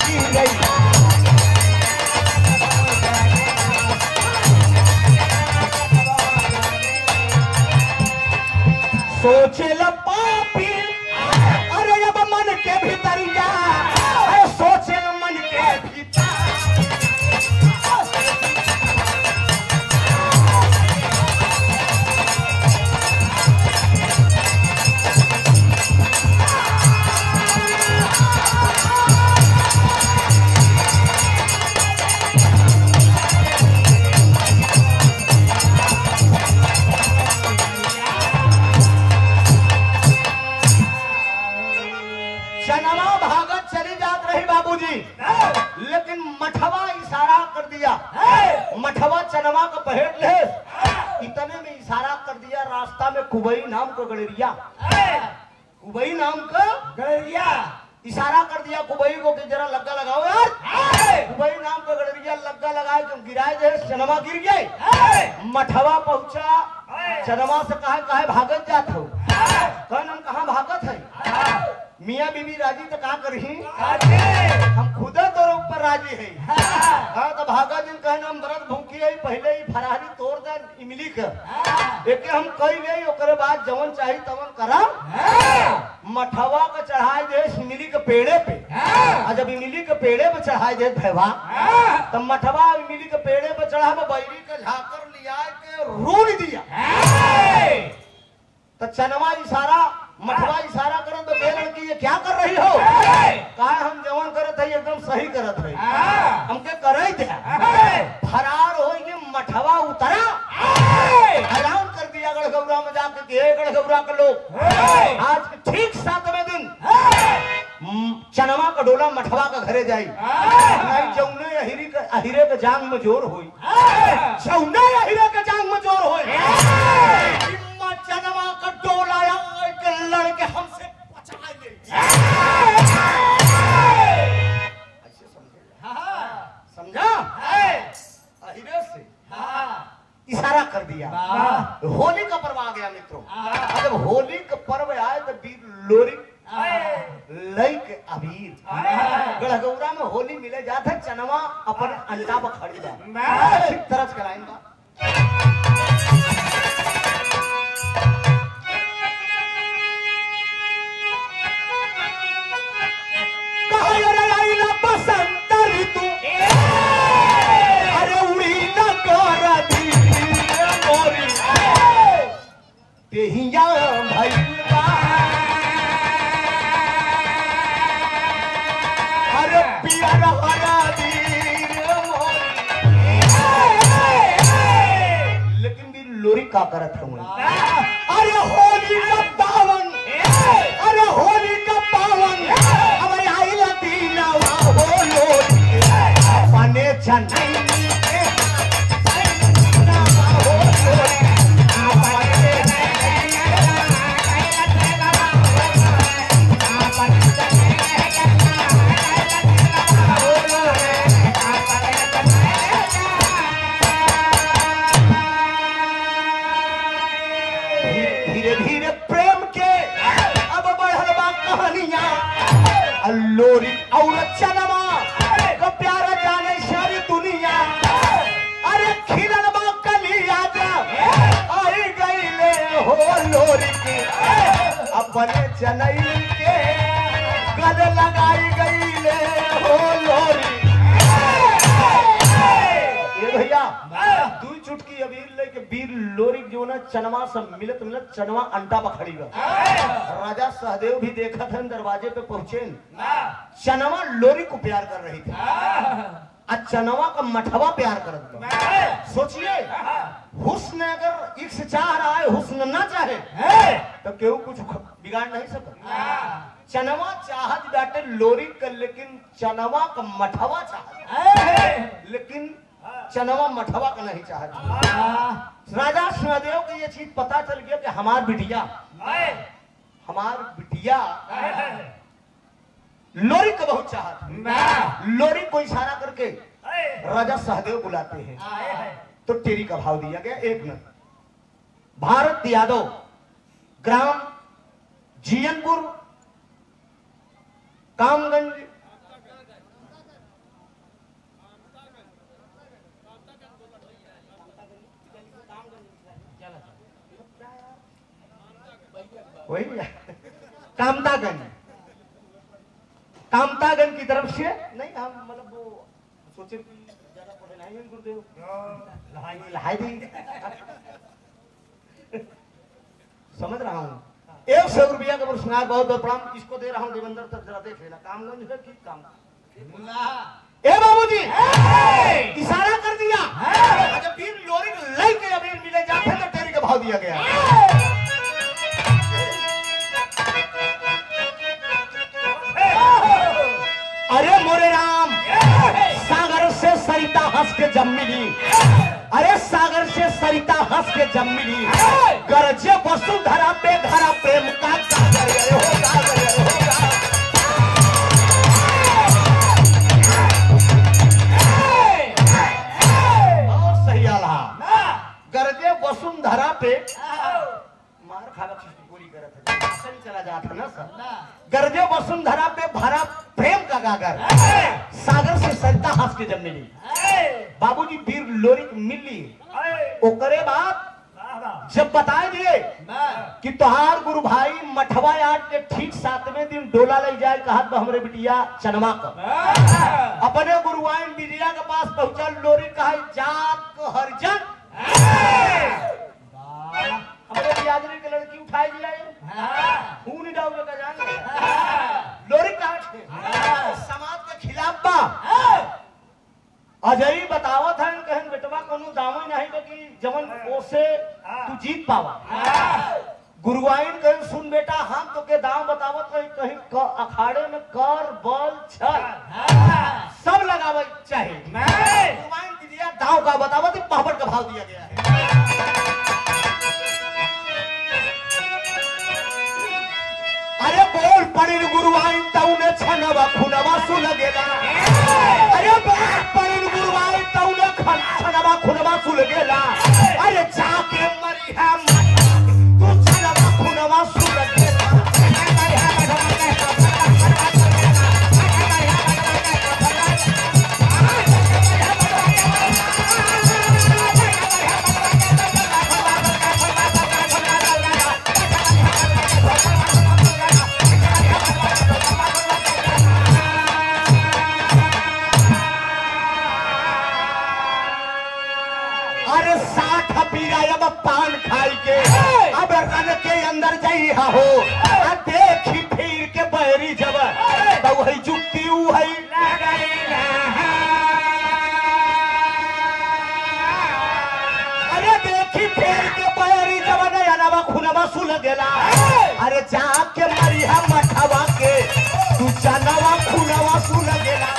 सोचे ल पापी, अरे अब मन के भीतरिया, अरे सोचे ल मन के भीतर। लेकिन मठवा इशारा कर दिया, मठवा चनवा का पहेड़ ले, इतने में इशारा कर दिया रास्ता में कुबई नाम का गड़ेरिया, कुबई नाम का गड़ेरिया इशारा कर दिया कुबई को कि जरा लग्गा लगाओ यार। कुबई नाम का गड़ेरिया लग्गा लगाए, तुम गिराए दे, चनवा गिर गए। मठवा पहुंचा, चनवा से कहा कहा भागत जात हो, कहन हम कहाँ भागत है, मियाँ बीबी राजी तो कहा करही, हम खुदा तोर ऊपर राजी है। हाँ तो भागा दिन कहना हम बरत भूखी है, पहले ही फरारी तोड़ दे इमली का, एक हम कही गई, ओकरे बाद जवन चाहिए तवन करा। मठवा का चढ़ाई दे इमली के पेड़े पे, और जब इमली के पेड़े पे चढ़ाई दे भैवा, तब मठवा इमली के पेड़े पे चढ़ा, बैरी का झाकर लिया के रूल दिया। तो चनवा इशारा मठवा इशारा करत तो बे लड़की ये क्या कर रही हो, कहा हम जवन करत है एकदम सही करत है, हमके करे दे। फरार हो ये मठवा उतरा, ऐलान कर दिया गढ़गौरा में जाके कि हे गढ़गौरा के लोग, आज ठीक सातवें दिन चनवा का डोला मठवा का घरे जाई, नहीं जौने अहिरी के अहिरे के जांग में जोर होई, जौने अहिरे के जांग में जोर होई, चनवा का डोला के लड़के हमसे बचा ले। समझे जा अहिरे से इशारा कर दिया। होली का पर्व आ गया मित्रों। और जब होली का पर्व आए तो वीर लोरी लैक अबीर गढ़गौरा में होली मिले जाते चनवा अपन अंडा पर खड़ी जा तरस कराएंगा। बसंत ऋतु अरे उड़ी न कर मोरी देहिया भैया अरे पियर हरा दीर मोरी। लेकिन भी लोरी का करत हूँ अरे होली का पावन अरे होली का पावन अब आई लतीना हो लोरी अपने चन्नई लोरी और चनवा का प्यारा जाने सारी दुनिया अरे खिलन कलिया आई गई ले हो लोरी की अपने चनई के गले लगाई गई ले हो लोरी। ये भैया दू चुटकी अबीर लेके वीर लोरी जो ना चनवा सब मिलत मिलत चनवा अंडा पर खड़ी गया। राजा सहदेव भी देखा था दरवाजे पे पहुंचे चनवा लोरी को प्यार कर रही थी और चनवा का मठवा प्यार कर। सोचिए हुस्न अगर इश्क चाह रहा है हुस्न ना चाहे तो केहू कुछ बिगाड़ नहीं सकता। चनवा चाहत बाटे लोरी कर लेकिन चनवा का मठवा चाहत लेकिन चनवा मठवा का नहीं चाहत। राजा सहदेव को ये चीज पता चल गया कि हमार बिटिया हमार बिटिया लोरी को बहुत चाहत। लोरी को इशारा करके राजा सहदेव बुलाते हैं तो टेरी का भाव दिया गया। एक मिनट भारत यादव ग्राम जियनपुर कामगंज वही कामतागंज कामतागंज की तरफ से नहीं हम मतलब वो सोचे ज्यादा पढ़े नहीं गुरुदेव लहाई दी समझ रहा हूँ। एक सौ रुपया का पुरस्कार बहुत बहुत प्रणाम किसको दे रहा हूँ देवेंद्र तक जरा देख लेना। कामगंज है कि काम ए बाबूजी इशारा कर दिया। जब वीर लोरी लई के अबीर मिले जाते तो टेरी का भाव दिया गया। अरे मोरे राम सागर से सरिता हंस के जम मिली अरे सागर से सरिता हंस के जम मिली गरजे वसुंधरा पे धरा प्रेम का गागर हो गागर हो और सही आला गरजे वसुंधरा पे मार खावा पूरी करत है चला जाता ना सर। गरजे वसुंधरा पे भरा प्रेम का गागर सागर से सरिता हंस के जब मिली बाबूजी वीर लोरी मिली ओकरे बाद जब बता दिए कि तोहार गुरु भाई मठवा याद के ठीक सातवें दिन डोला ले जाए कहा तो हमरे बिटिया चनमा का अपने गुरुवाइन बिटिया के पास पहुंचा लोरी कहा जात को हरिजन हमारे बिरादरी के लड़की उठाई दिया खून डाल का जान लोरी कहा समाज के खिलाफ बा अजय बतावत है कहन बेटवा कोनो दामो नहीं बाकी जवन ओसे तू जीत पावा। गुरुवाइन कहीं सुन बेटा हम तो के दाम बतावत कहीं कहीं अखाड़े में कर बल छल सब लगावे चाहिए। गुरुवाइन दिया दाव का बतावत पापड़ का भाव दिया गया है। अरे बोल पड़िन गुरुवाइन तौने छनवा खुनवा सुन गेला अरे बोल पड़िन गुरुवाइन अरे साठ बीरा अब पान खाई के अब रन के अंदर जाई हो देखी फिर के बहरी जब तो वही जुक्ति ऊ है अरे देखी फिर के बहरी जब नवा खुनवा सुल गेला अरे जाके मरिया मठवा के तू चनवा खुनवा सुल गेला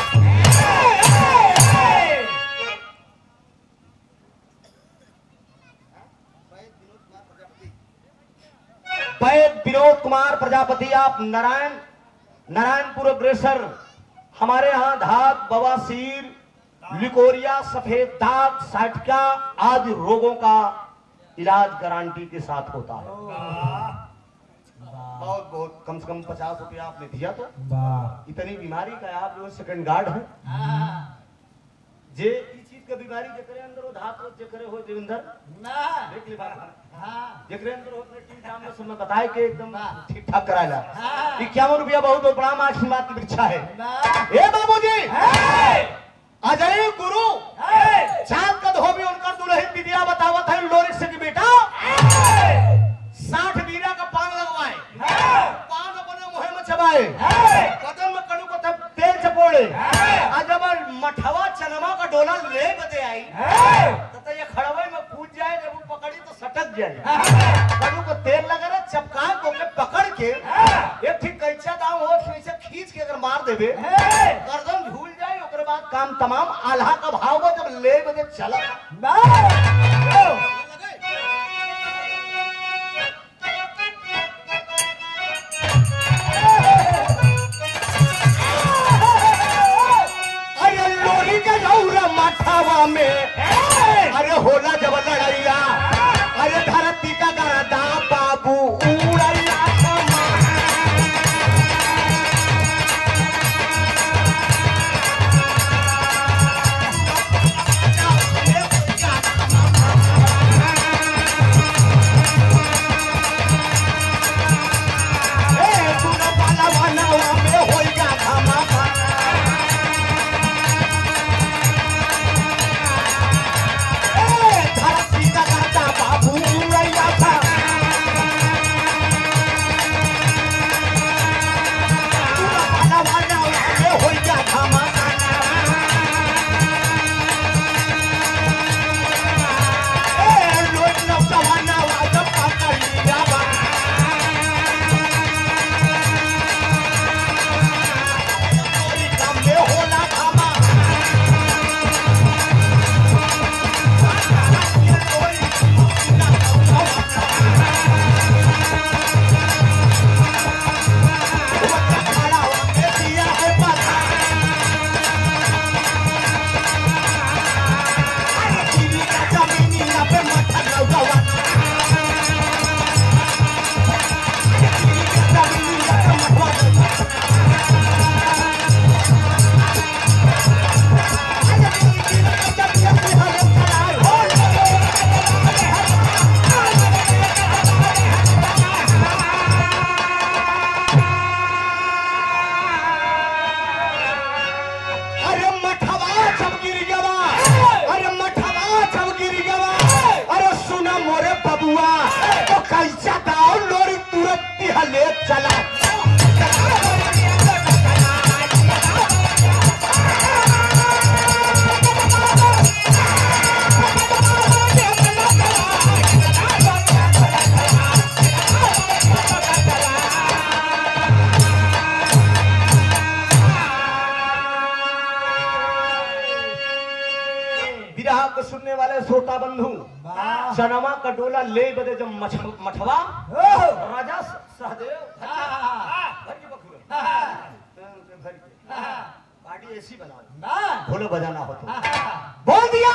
वैद विनोद कुमार प्रजापति आप नारायण नारायणपुर अग्रसर हमारे यहाँ धात बवासीर लिकोरिया सफेद दाग साइटिका आदि रोगों का इलाज गारंटी के साथ होता है। बहुत बहुत कम से कम पचास रुपया आपने दिया तो इतनी बीमारी का आप जो सेकंड गार्ड है जे चीज का बीमारी जकरे अंदर हो धात जकरे हो देवेंद्र ना देख ले बात हां जकरे अंदर हो अपने टीम नाम में समय बताए के एकदम ठीक ठाक कराला इक्यावन रुपया बहुत बहुत बड़ा आशीर्वाद की वृक्षा है। ए बाबूजी अजय गुरु चांद का धोबी उनका दुल्हन विद्या बतावत है लोरिक से कि बेटा साठ बीरा का पान लगवाए पान अपने मुंह में चबाए कदम में कड़ू को तब तेल चपोड़े आज जब मठवा चनमा का डोला ले बदे आई तो ये खड़वे में कूद जाए जब वो पकड़ी तो सटक जाए कड़ू को तेल लगा रहा चपका को के पकड़ के एक ठीक कैसा दाव हो फिर से खींच के अगर मार देबे गर्दन झूल जाए ओकरे बाद काम तमाम आल्हा का भाव में जब ले बदे चला मठावा में अरे होला जब लड़ैया अरे धरती का गरदा बाबू उड़ैया सुनने वाले श्रोता बंधु चनमा का डोला ले बदे जब मठवा राजा सहदेव पार्टी ऐसी बना ढोल बजाना हो तो बोल दिया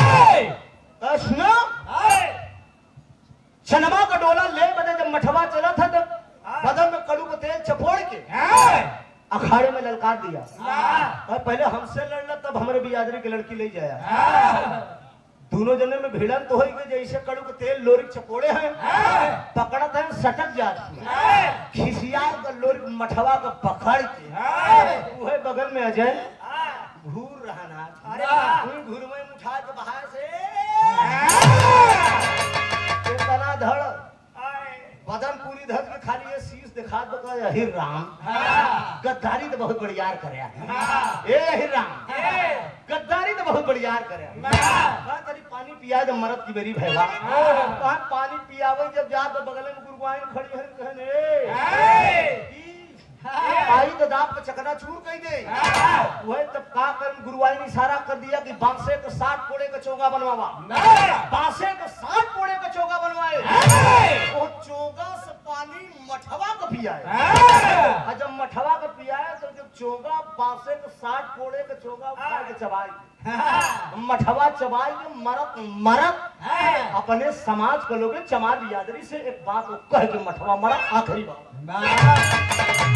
चनमा का डोला ले बदे जब मठवा चला था तब बदन में कड़ू को तेल चपोड़ के अखाड़े में ललकार दिया और पहले हमसे लड़ना तब हमारे बियादरी की लड़की ले जाया दोनों जने में भिड़न तो होई गई जैसे कड़ू के तेल लोरिक चपोड़े हैं पकड़त है सटक जात खिसियार का लोरिक मठवा का पकड़ के वह बगल में अजय घूर रहा ना घूर में उठा के बाहर से अहिर राम गद्दारी तो बहुत बढ़ियार करे ए अहिर राम गद्दारी तो बहुत बढ़ियार करे तेरी पानी पिया जब मरद की बेरी भैया कहा पानी पियावे जब जा तो बगल में गुरुआइन खड़ी है कहने आई तो दाप का चकना चूर कही दे वह तब का कर गुरुआइन इशारा कर दिया कि बांसे का साठ कोड़े का चोगा बनवावा बांसे का साठ कोड़े का चोगा बनवाए वो चोगा से पानी मठवा का पियाए जब मठवा का पियाए तो जब चोगा बांसे का साठ कोड़े का चोगा उठा के चबाई मठवा चबाई मरत मरत अपने समाज के लोग चमार बिरादरी से एक बात कह के मठवा मरत आखिरी बात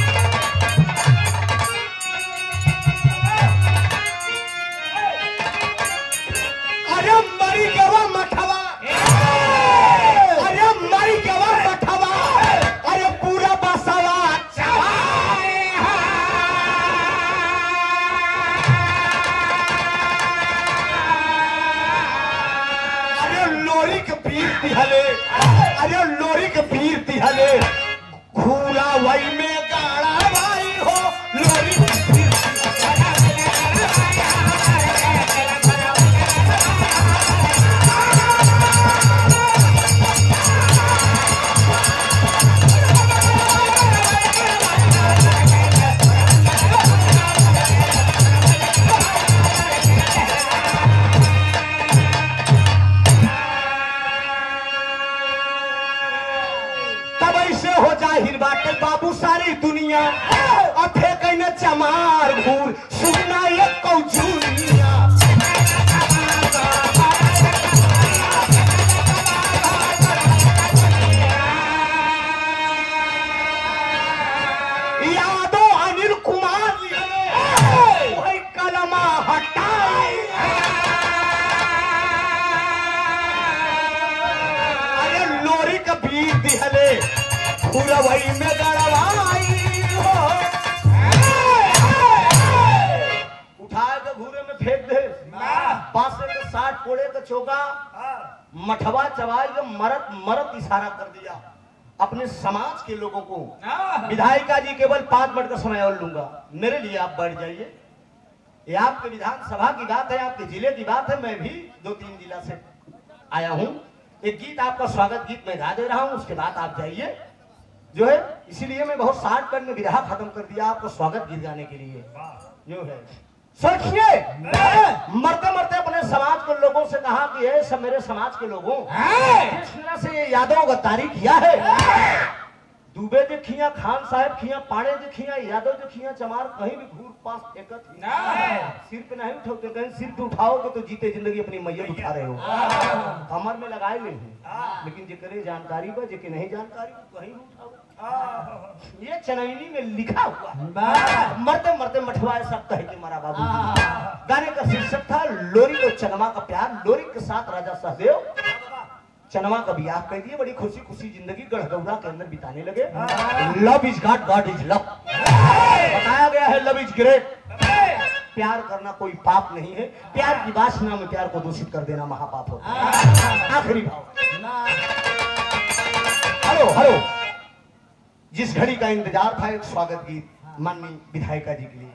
अरे मरी गवा मठवा अरे मरी गवा मठवा अरे पूरा बसवा चबाए अरे लोरी के पीर तिहले अरे लोरी के पीर तिहले घूरा वही में गाड़ा भाई हो लोरी के पीर बाटे बाबू सारी दुनिया अथे कहीं चमार घूर सुनना ये कौचुनिया यादो अनिल कुमार वही कलमा हटाई अरे लोरी का बीर दिहले पूरा वही में गड़वाई हो उठाए के घूरे में फेंक दे बांसे के साठ कोड़े का चोगा मठवा चबाई के मरत मरत इशारा कर दिया अपने समाज के लोगों को विधायिका जी केवल पांच मिनट का समय और लूंगा मेरे लिए आप बैठ जाइए ये आपके विधानसभा की बात है आपके जिले की बात है मैं भी दो तीन जिला से आया हूं एक गीत आपका स्वागत गीत में गा दे रहा हूं उसके बाद आप जाइए जो है इसीलिए मैं बहुत साठ कर में विरहा खत्म कर दिया आपको स्वागत गीत गाने के लिए जो है सोचिए मरते मरते अपने समाज के लोगों से कहा कि ये सब मेरे समाज के लोगों जिस तरह से ये यादव गद्दारी किया है दुबे देखिया खान साहब खिया पाड़े देखिया यादव देखिया चमार कहीं भी घूर पास एकत सिर पे नहीं उठाओगे कहीं सिर पे उठाओगे तो जीते जिंदगी अपनी मैयत उठा रहे हो कमर में लगाए ले लेकिन जे करे जानकारी बा जे के नहीं जानकारी कहीं उठाओ ये चनैनी में लिखा हुआ मरते मरते मठवा सब कह के मारा बाबू गाने का शीर्षक था लोरी और चनमा का प्यार लोरी के साथ राजा सहदेव चनवा का ब्याह कर दिए बड़ी खुशी खुशी जिंदगी गढ़गौरा के अंदर बिताने लगे love is God God is love बताया गया है लव इज ग्रेट प्यार करना कोई पाप नहीं है प्यार की वासना में प्यार को दूषित कर देना महापाप होता है आखिरी भाव हेलो हेलो जिस घड़ी का इंतजार था एक स्वागत गीत माननीय विधायिका जी के लिए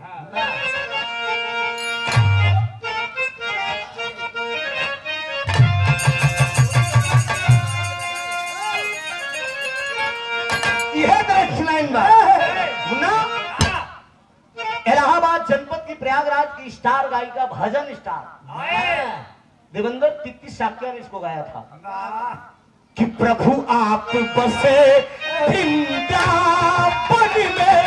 यह मुन्ना इलाहाबाद जनपद की प्रयागराज की स्टार गायिका भजन स्टार देवेंद्र तित्ती साक्या ने इसको गाया था कि प्रभु आप बसे वृंदावन में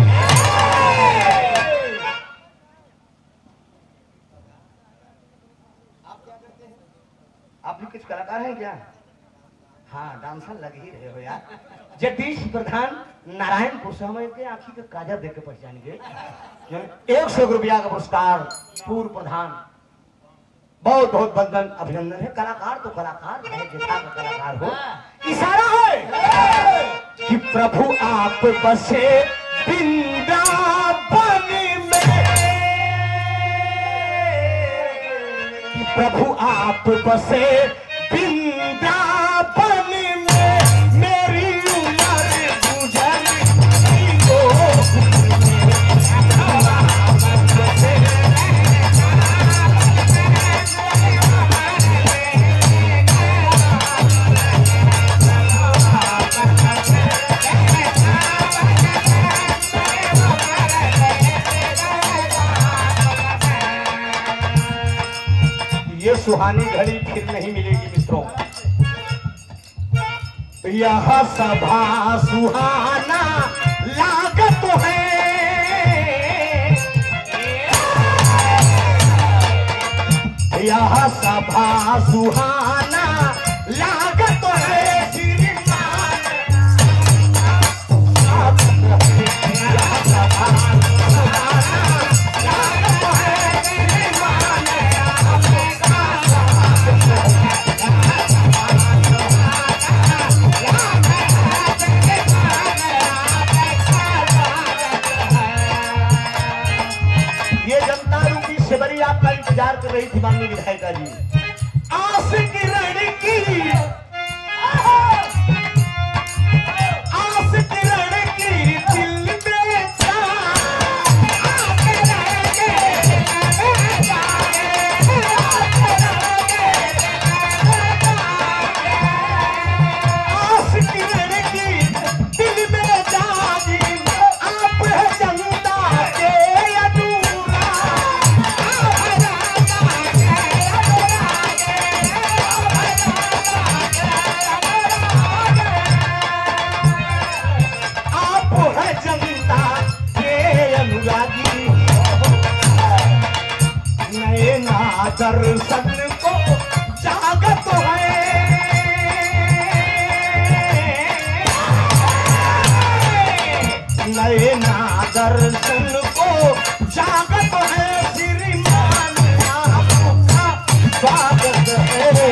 आप क्या करते हैं आप भी कुछ कलाकार हैं क्या हाँ डांसर लग ही रहे हो यार जगदीश प्रधान नारायणपुर से हमें के आंखी के काजर देख के पहचान गए एक सौ रुपया का पुरस्कार पूर्व प्रधान बहुत बहुत बंधन अभिनंदन है कलाकार तो कलाकार है जितना का कलाकार हो इशारा है कि प्रभु आप बसे वृंदावन में कि प्रभु आप बसे वृंदावन में मेरी उम्र गुजर गई ये सुहानी घड़ी फिर नहीं मिलेगी मित्रों। यह सभा सुहाना लागत है, यह सभा सुहाना लागत है, श्रीमान यह सभा सुहाना लागत है, श्रीमान ये जनता रूपी सेवरी आपका इंतजार कर रही थी माननीय विधायिका जी। आस की लड़की, आस की लड़की दिल में आस की लड़की दिल में जागी, आप है जनता के अधूरा। आप है जनता के अनुरागी, नए ना दर्शन को जागत है, नए ना दर्शन को जागत है, श्रीमान आपका स्वागत है।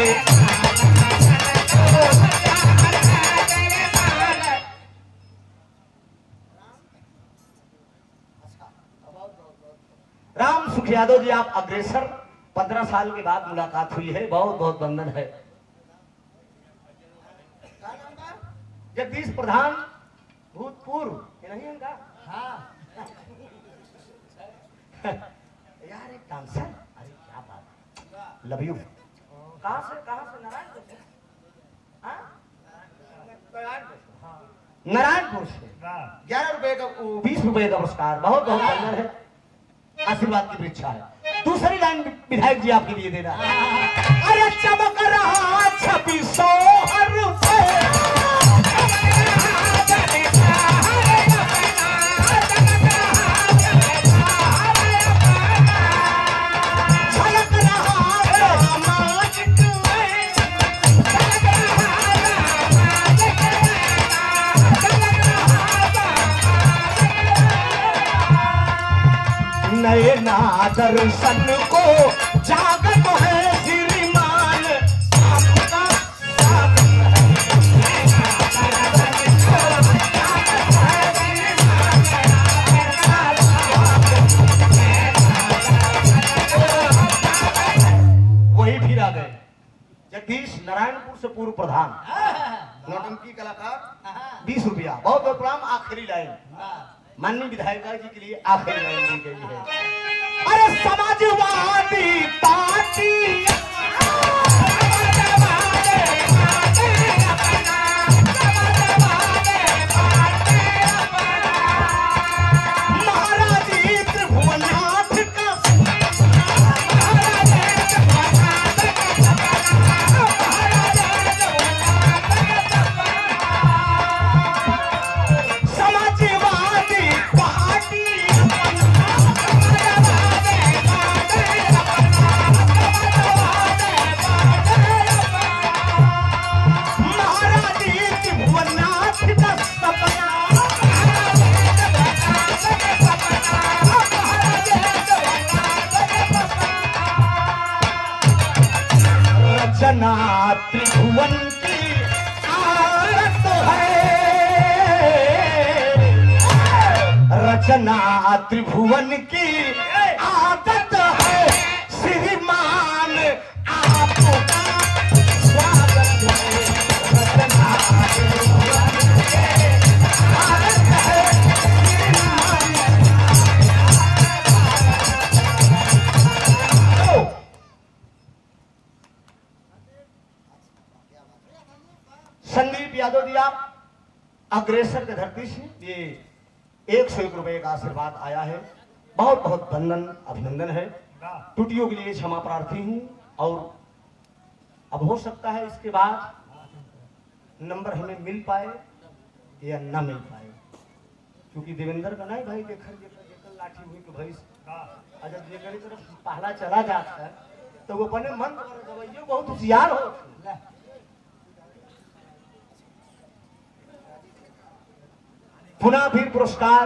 राम सुख यादव जी आप अग्रसर, पंद्रह साल के बाद मुलाकात हुई है, बहुत बहुत वंदन है। जगदीश प्रधान भूतपूर्व ये नहीं है इनका? हाँ। यार एक डांसर, अरे क्या बात, लव यू। कहाँ से कहाँ से? नारायणपुर से। हाँ? नारायणपुर से ग्यारह रुपए का बीस रुपए का पुरस्कार, बहुत बहुत वंदन है, आशीर्वाद की वृक्षा है। दूसरी लाइन विधायक जी आपके लिए देना। अरे चमक रहा छब्बीसों रुपए, झलक रहा सामाजिक नए ना दर्शन को जागत है, श्रीमान आपका स्वागत है। वही फिर आ गए जगदीश, नारायणपुर से पूर्व प्रधान, नौटंकी कलाकार, बीस रुपया, बहुत बहुत प्रणाम। आखिरी लाइन माननीय विधायिका जी के लिए आखिरी लाइन दी गई है। अरे समाजवादी पार्टी महाराजी त्रिभुवननाथ का समाजवादी पार्टी महाराजी त्रिभुवननाथ का सपना रचना त्रिभुवन की आरत है, रचना त्रिभुवन की आदत है, श्रीमान आपका स्वागत है। रचना त्रिभुवन की आदत है, श्रीमान। संदीप यादव जी आप अग्रसर के धरती से ये एक सौ एक रुपए का आशीर्वाद आया है, बहुत बहुत वंदन अभिनंदन है। त्रुटियों के लिए क्षमा प्रार्थी हूँ। और अब हो सकता है इसके बाद नंबर हमें मिल पाए या न मिल पाए, क्योंकि देवेंद्र का नहीं भाई देखर देखर देखर लाठी हुई तो भाई अगर जेकर तरफ पहला चला जाता है तो वो अपने मन पर दवाइयों बहुत होशियार हो। पुनः फिर पुरस्कार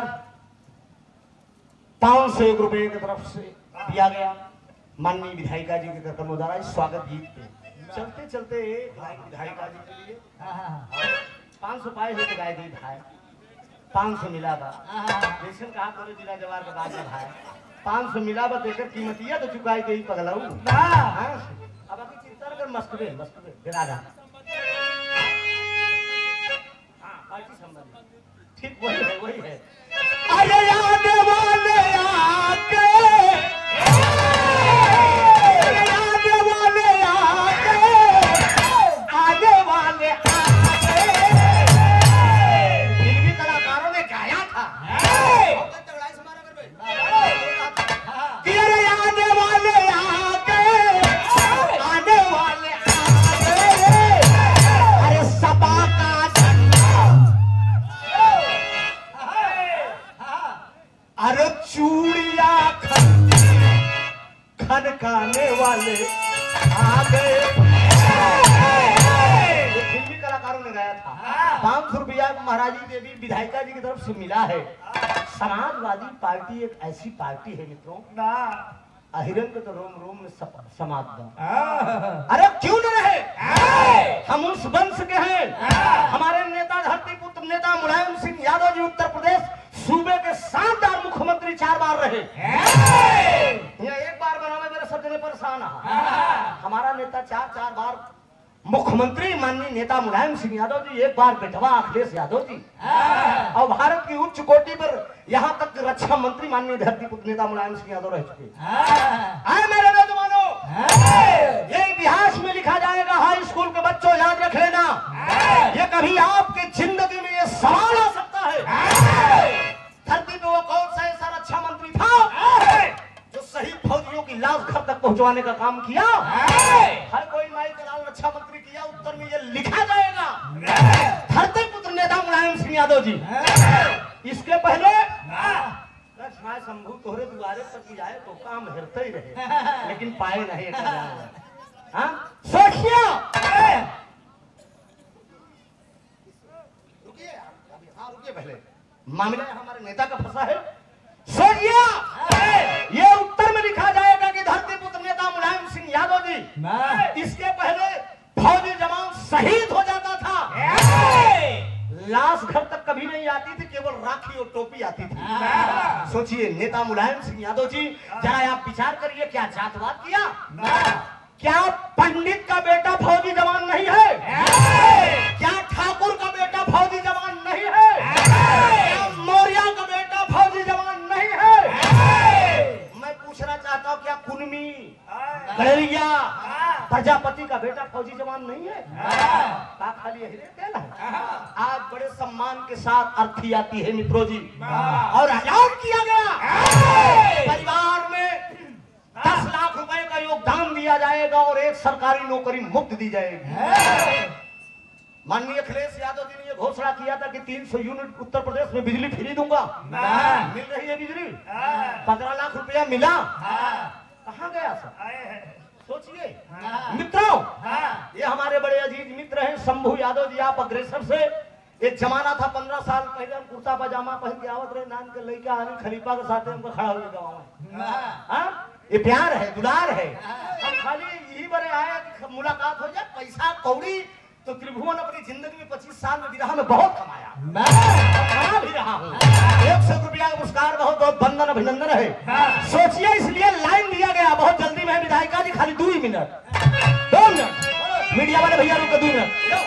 पांच सौ एक रुपए की तरफ से दिया गया माननीय विधायिका जी के कार्यक्रम द्वारा इस स्वागत गीत पे। चलते चलते विधायिका जी के लिए पाँच सौ पाए हुए गाय दी भाई, पाँच सौ मिला बा जैसे कहा करो जिला जवार के बाद में भाई पाँच सौ मिला बा देकर कीमतिया तो चुकाई गई पगलाऊ। अब अभी चिंता कर मस्कबे मस्कबे बिरादा पार्टी संबंध ठीक वही है वही है। अरे याद वाले आके याद वाले आके आगे वाले आके फिल्मी कलाकारों ने गाया था। तेरे आने वाले आके आने वाले आके अरे सपा का झंडा अरे चूड़िया खन खनकाने वाले आ गए। फिल्मी कलाकारों ने गाया था। पांच सौ रुपया महाराजी देवी विधायिका जी की तरफ से मिला है। समाजवादी पार्टी एक ऐसी पार्टी है मित्रों ना अहिरन के तो रोम रोम में समाज बा। अरे क्यों न रहे, हम उस वंश के हैं। हमारे नेता धरती पुत्र नेता मुलायम सिंह यादव जी उत्तर प्रदेश सूबे के शानदार मुख्यमंत्री चार बार रहे। यहाँ एक बार बनावे मेरे सब जने परेशान है। हमारा नेता चार चार बार मुख्यमंत्री माननीय नेता मुलायम सिंह यादव जी, एक बार बेटवा अखिलेश यादव जी, और भारत की उच्च कोटि पर यहाँ तक रक्षा मंत्री माननीय धरती पुत्र नेता मुलायम सिंह यादव रह चुके। आए मेरे नौजवानों, ये इतिहास में लिखा जाएगा। हाई स्कूल के बच्चों याद रख लेना, ये कभी आपकी जिंदगी में ये सवाल आ सकता है धरती पे वो कौन सा ऐसा रक्षा मंत्री था जो शहीद फौजियों की लाश घर तक पहुंचवाने का काम किया। हर कोई माई के लाल रक्षा मंत्री किया, उत्तर में ये लिखा जाएगा धरती पुत्र नेता मुलायम सिंह यादव जी। इसके पहले शंभू तोहरे दुआरे पर की जाए तो काम हेरते ही रहे, लेकिन पाए नहीं। सोचिए रुकिए हाँ रुकिए पहले मामला हमारे नेता का फंसा है। सोचिए ये उत्तर में लिखा जाएगा कि धरती पुत्र नेता मुलायम सिंह यादव जी, इसके पहले फौजी जवान शहीद हो जाता था, लाश घर तक कभी नहीं आती थी, केवल राखी और टोपी आती थी। सोचिए नेता मुलायम सिंह यादव जी, जरा आप विचार करिए, क्या जातवाद किया? क्या पंडित का बेटा फौजी जवान नहीं है? क्या ठाकुर का बेटा फौजी जवान नहीं है? क्या मौर्य का बेटा फौजी जवान नहीं है? मैं पूछना चाहता हूँ, क्या कुनमी गड़रिया प्रजापति का बेटा फौजी जवान नहीं है? का खाली यही रहते हैं? आज बड़े सम्मान के साथ अर्थी आती है मित्रों जी, और ऐलान किया गया परिवार में दस लाख रुपए का योगदान दिया जाएगा और एक सरकारी नौकरी मुफ्त दी जाएगी। माननीय अखिलेश यादव जी ने यह घोषणा किया था कि तीन सौ यूनिट उत्तर प्रदेश में बिजली फ्री दूंगा। मिल रही है बिजली, पंद्रह लाख रुपया मिला। कहाँ गया सर? सोचिए मित्रों, ये हमारे बड़े अजीज मित्र हैं शंभू यादव जी। आप अग्रेसर से एक जमाना था पंद्रह साल पहले, हम कुर्ता पजामा पहन के आवत रहे, नान के लड़का आनी खलीफा के साथ हमको खड़ा हुए गाँव। ये प्यार है, दुलार है। हम खाली यही बड़े आए कि मुलाकात हो जाए, पैसा कौड़ी तो त्रिभुवन अपनी जिंदगी में पच्चीस साल में विराह में बहुत कमाया, कमा भी रहा हूँ। एक सौ रुपया का पुरस्कार, बहुत बहुत वंदन अभिनंदन है। सोचिए इसलिए लाइन दिया गया, बहुत जल्दी में विधायिका जी, खाली दो ही मिनट दो मिनट मीडिया वाले भैया रुक दो मिनट।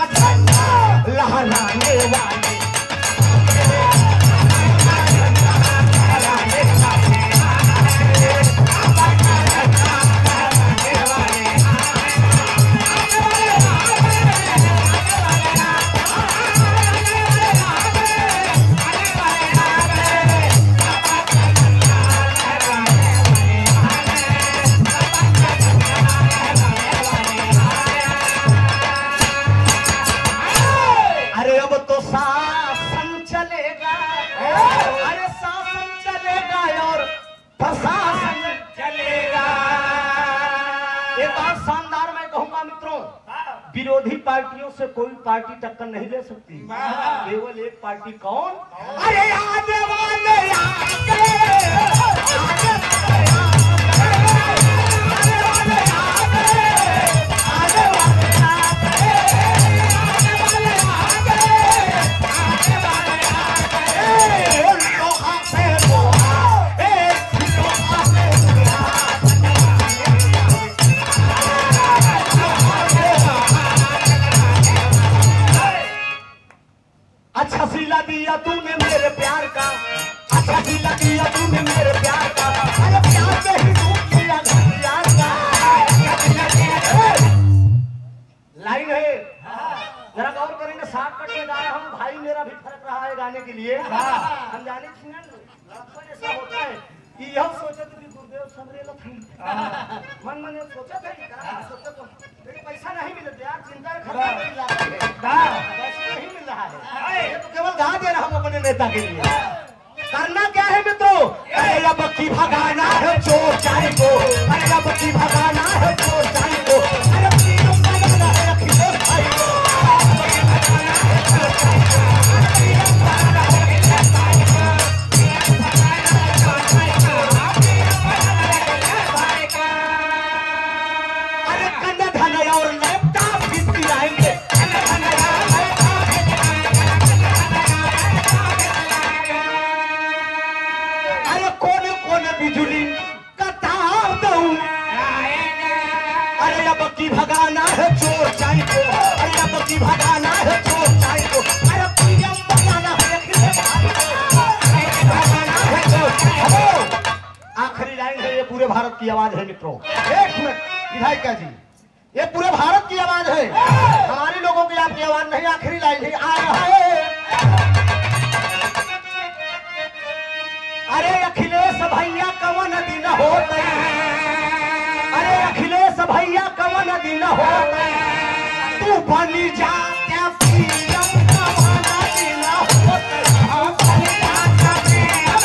लहराने वाले विरोधी पार्टियों से कोई पार्टी टक्कर नहीं ले सकती। केवल एक पार्टी कौन? अरे आने वाले आगे, आगे अच्छा सिला दिया तूने मेरे प्यार का, अच्छा सिला दिया तूने मेरे प्यार का, अरे प्यार से ही डूब गया प्यार का। लाइन है, जरा गौर करेंगे। साथ कट में गाया हूँ भाई, मेरा भी फर्क रहा है गाने के लिए। हम जाने ऐसा होता है कि यह सोचे तो गुरुदेव समरे मन मन सोचा था सोचा तो लेकिन पैसा नहीं मिले यार, चिंता पैसा नहीं मिल रहा है, ये तो केवल गा दे रहा हूँ अपने नेता के लिए। करना क्या है मित्रों? अरे अब की भगाना है चोर चाय को, अरे अब की भगाना है चोर चाय को, अरे तीनों बनाना है अखिलेश भाई को, अरे कन्या धन और लैपटॉप भी गिराएंगे। अरे कोने कोने बिजली का तार दूं, अरे अब की भगाना है चोर चाय को, अरे अब की भगाना है चोर चाय को, अरे पीएम बनाना है अखिलेश भाई को, अरे भगाना है चोर। आखिरी लाइन है, ये पूरे भारत की आवाज है मित्रों। एक मिनट विधायक जी, ये पूरे भारत की आवाज है, हमारे लोगों की आपकी आवाज नहीं। आखिरी लाइन है, आ रहा है अरे अखिलेश भैया कवन दिन होते, अरे अखिलेश भैया कवन दिन होते, तू बनी जा क्या पीएम कवन दिन होते, बनी जा क्या पीएम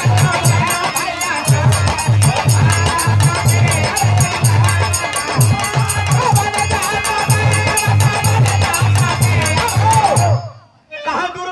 कहाँ दूर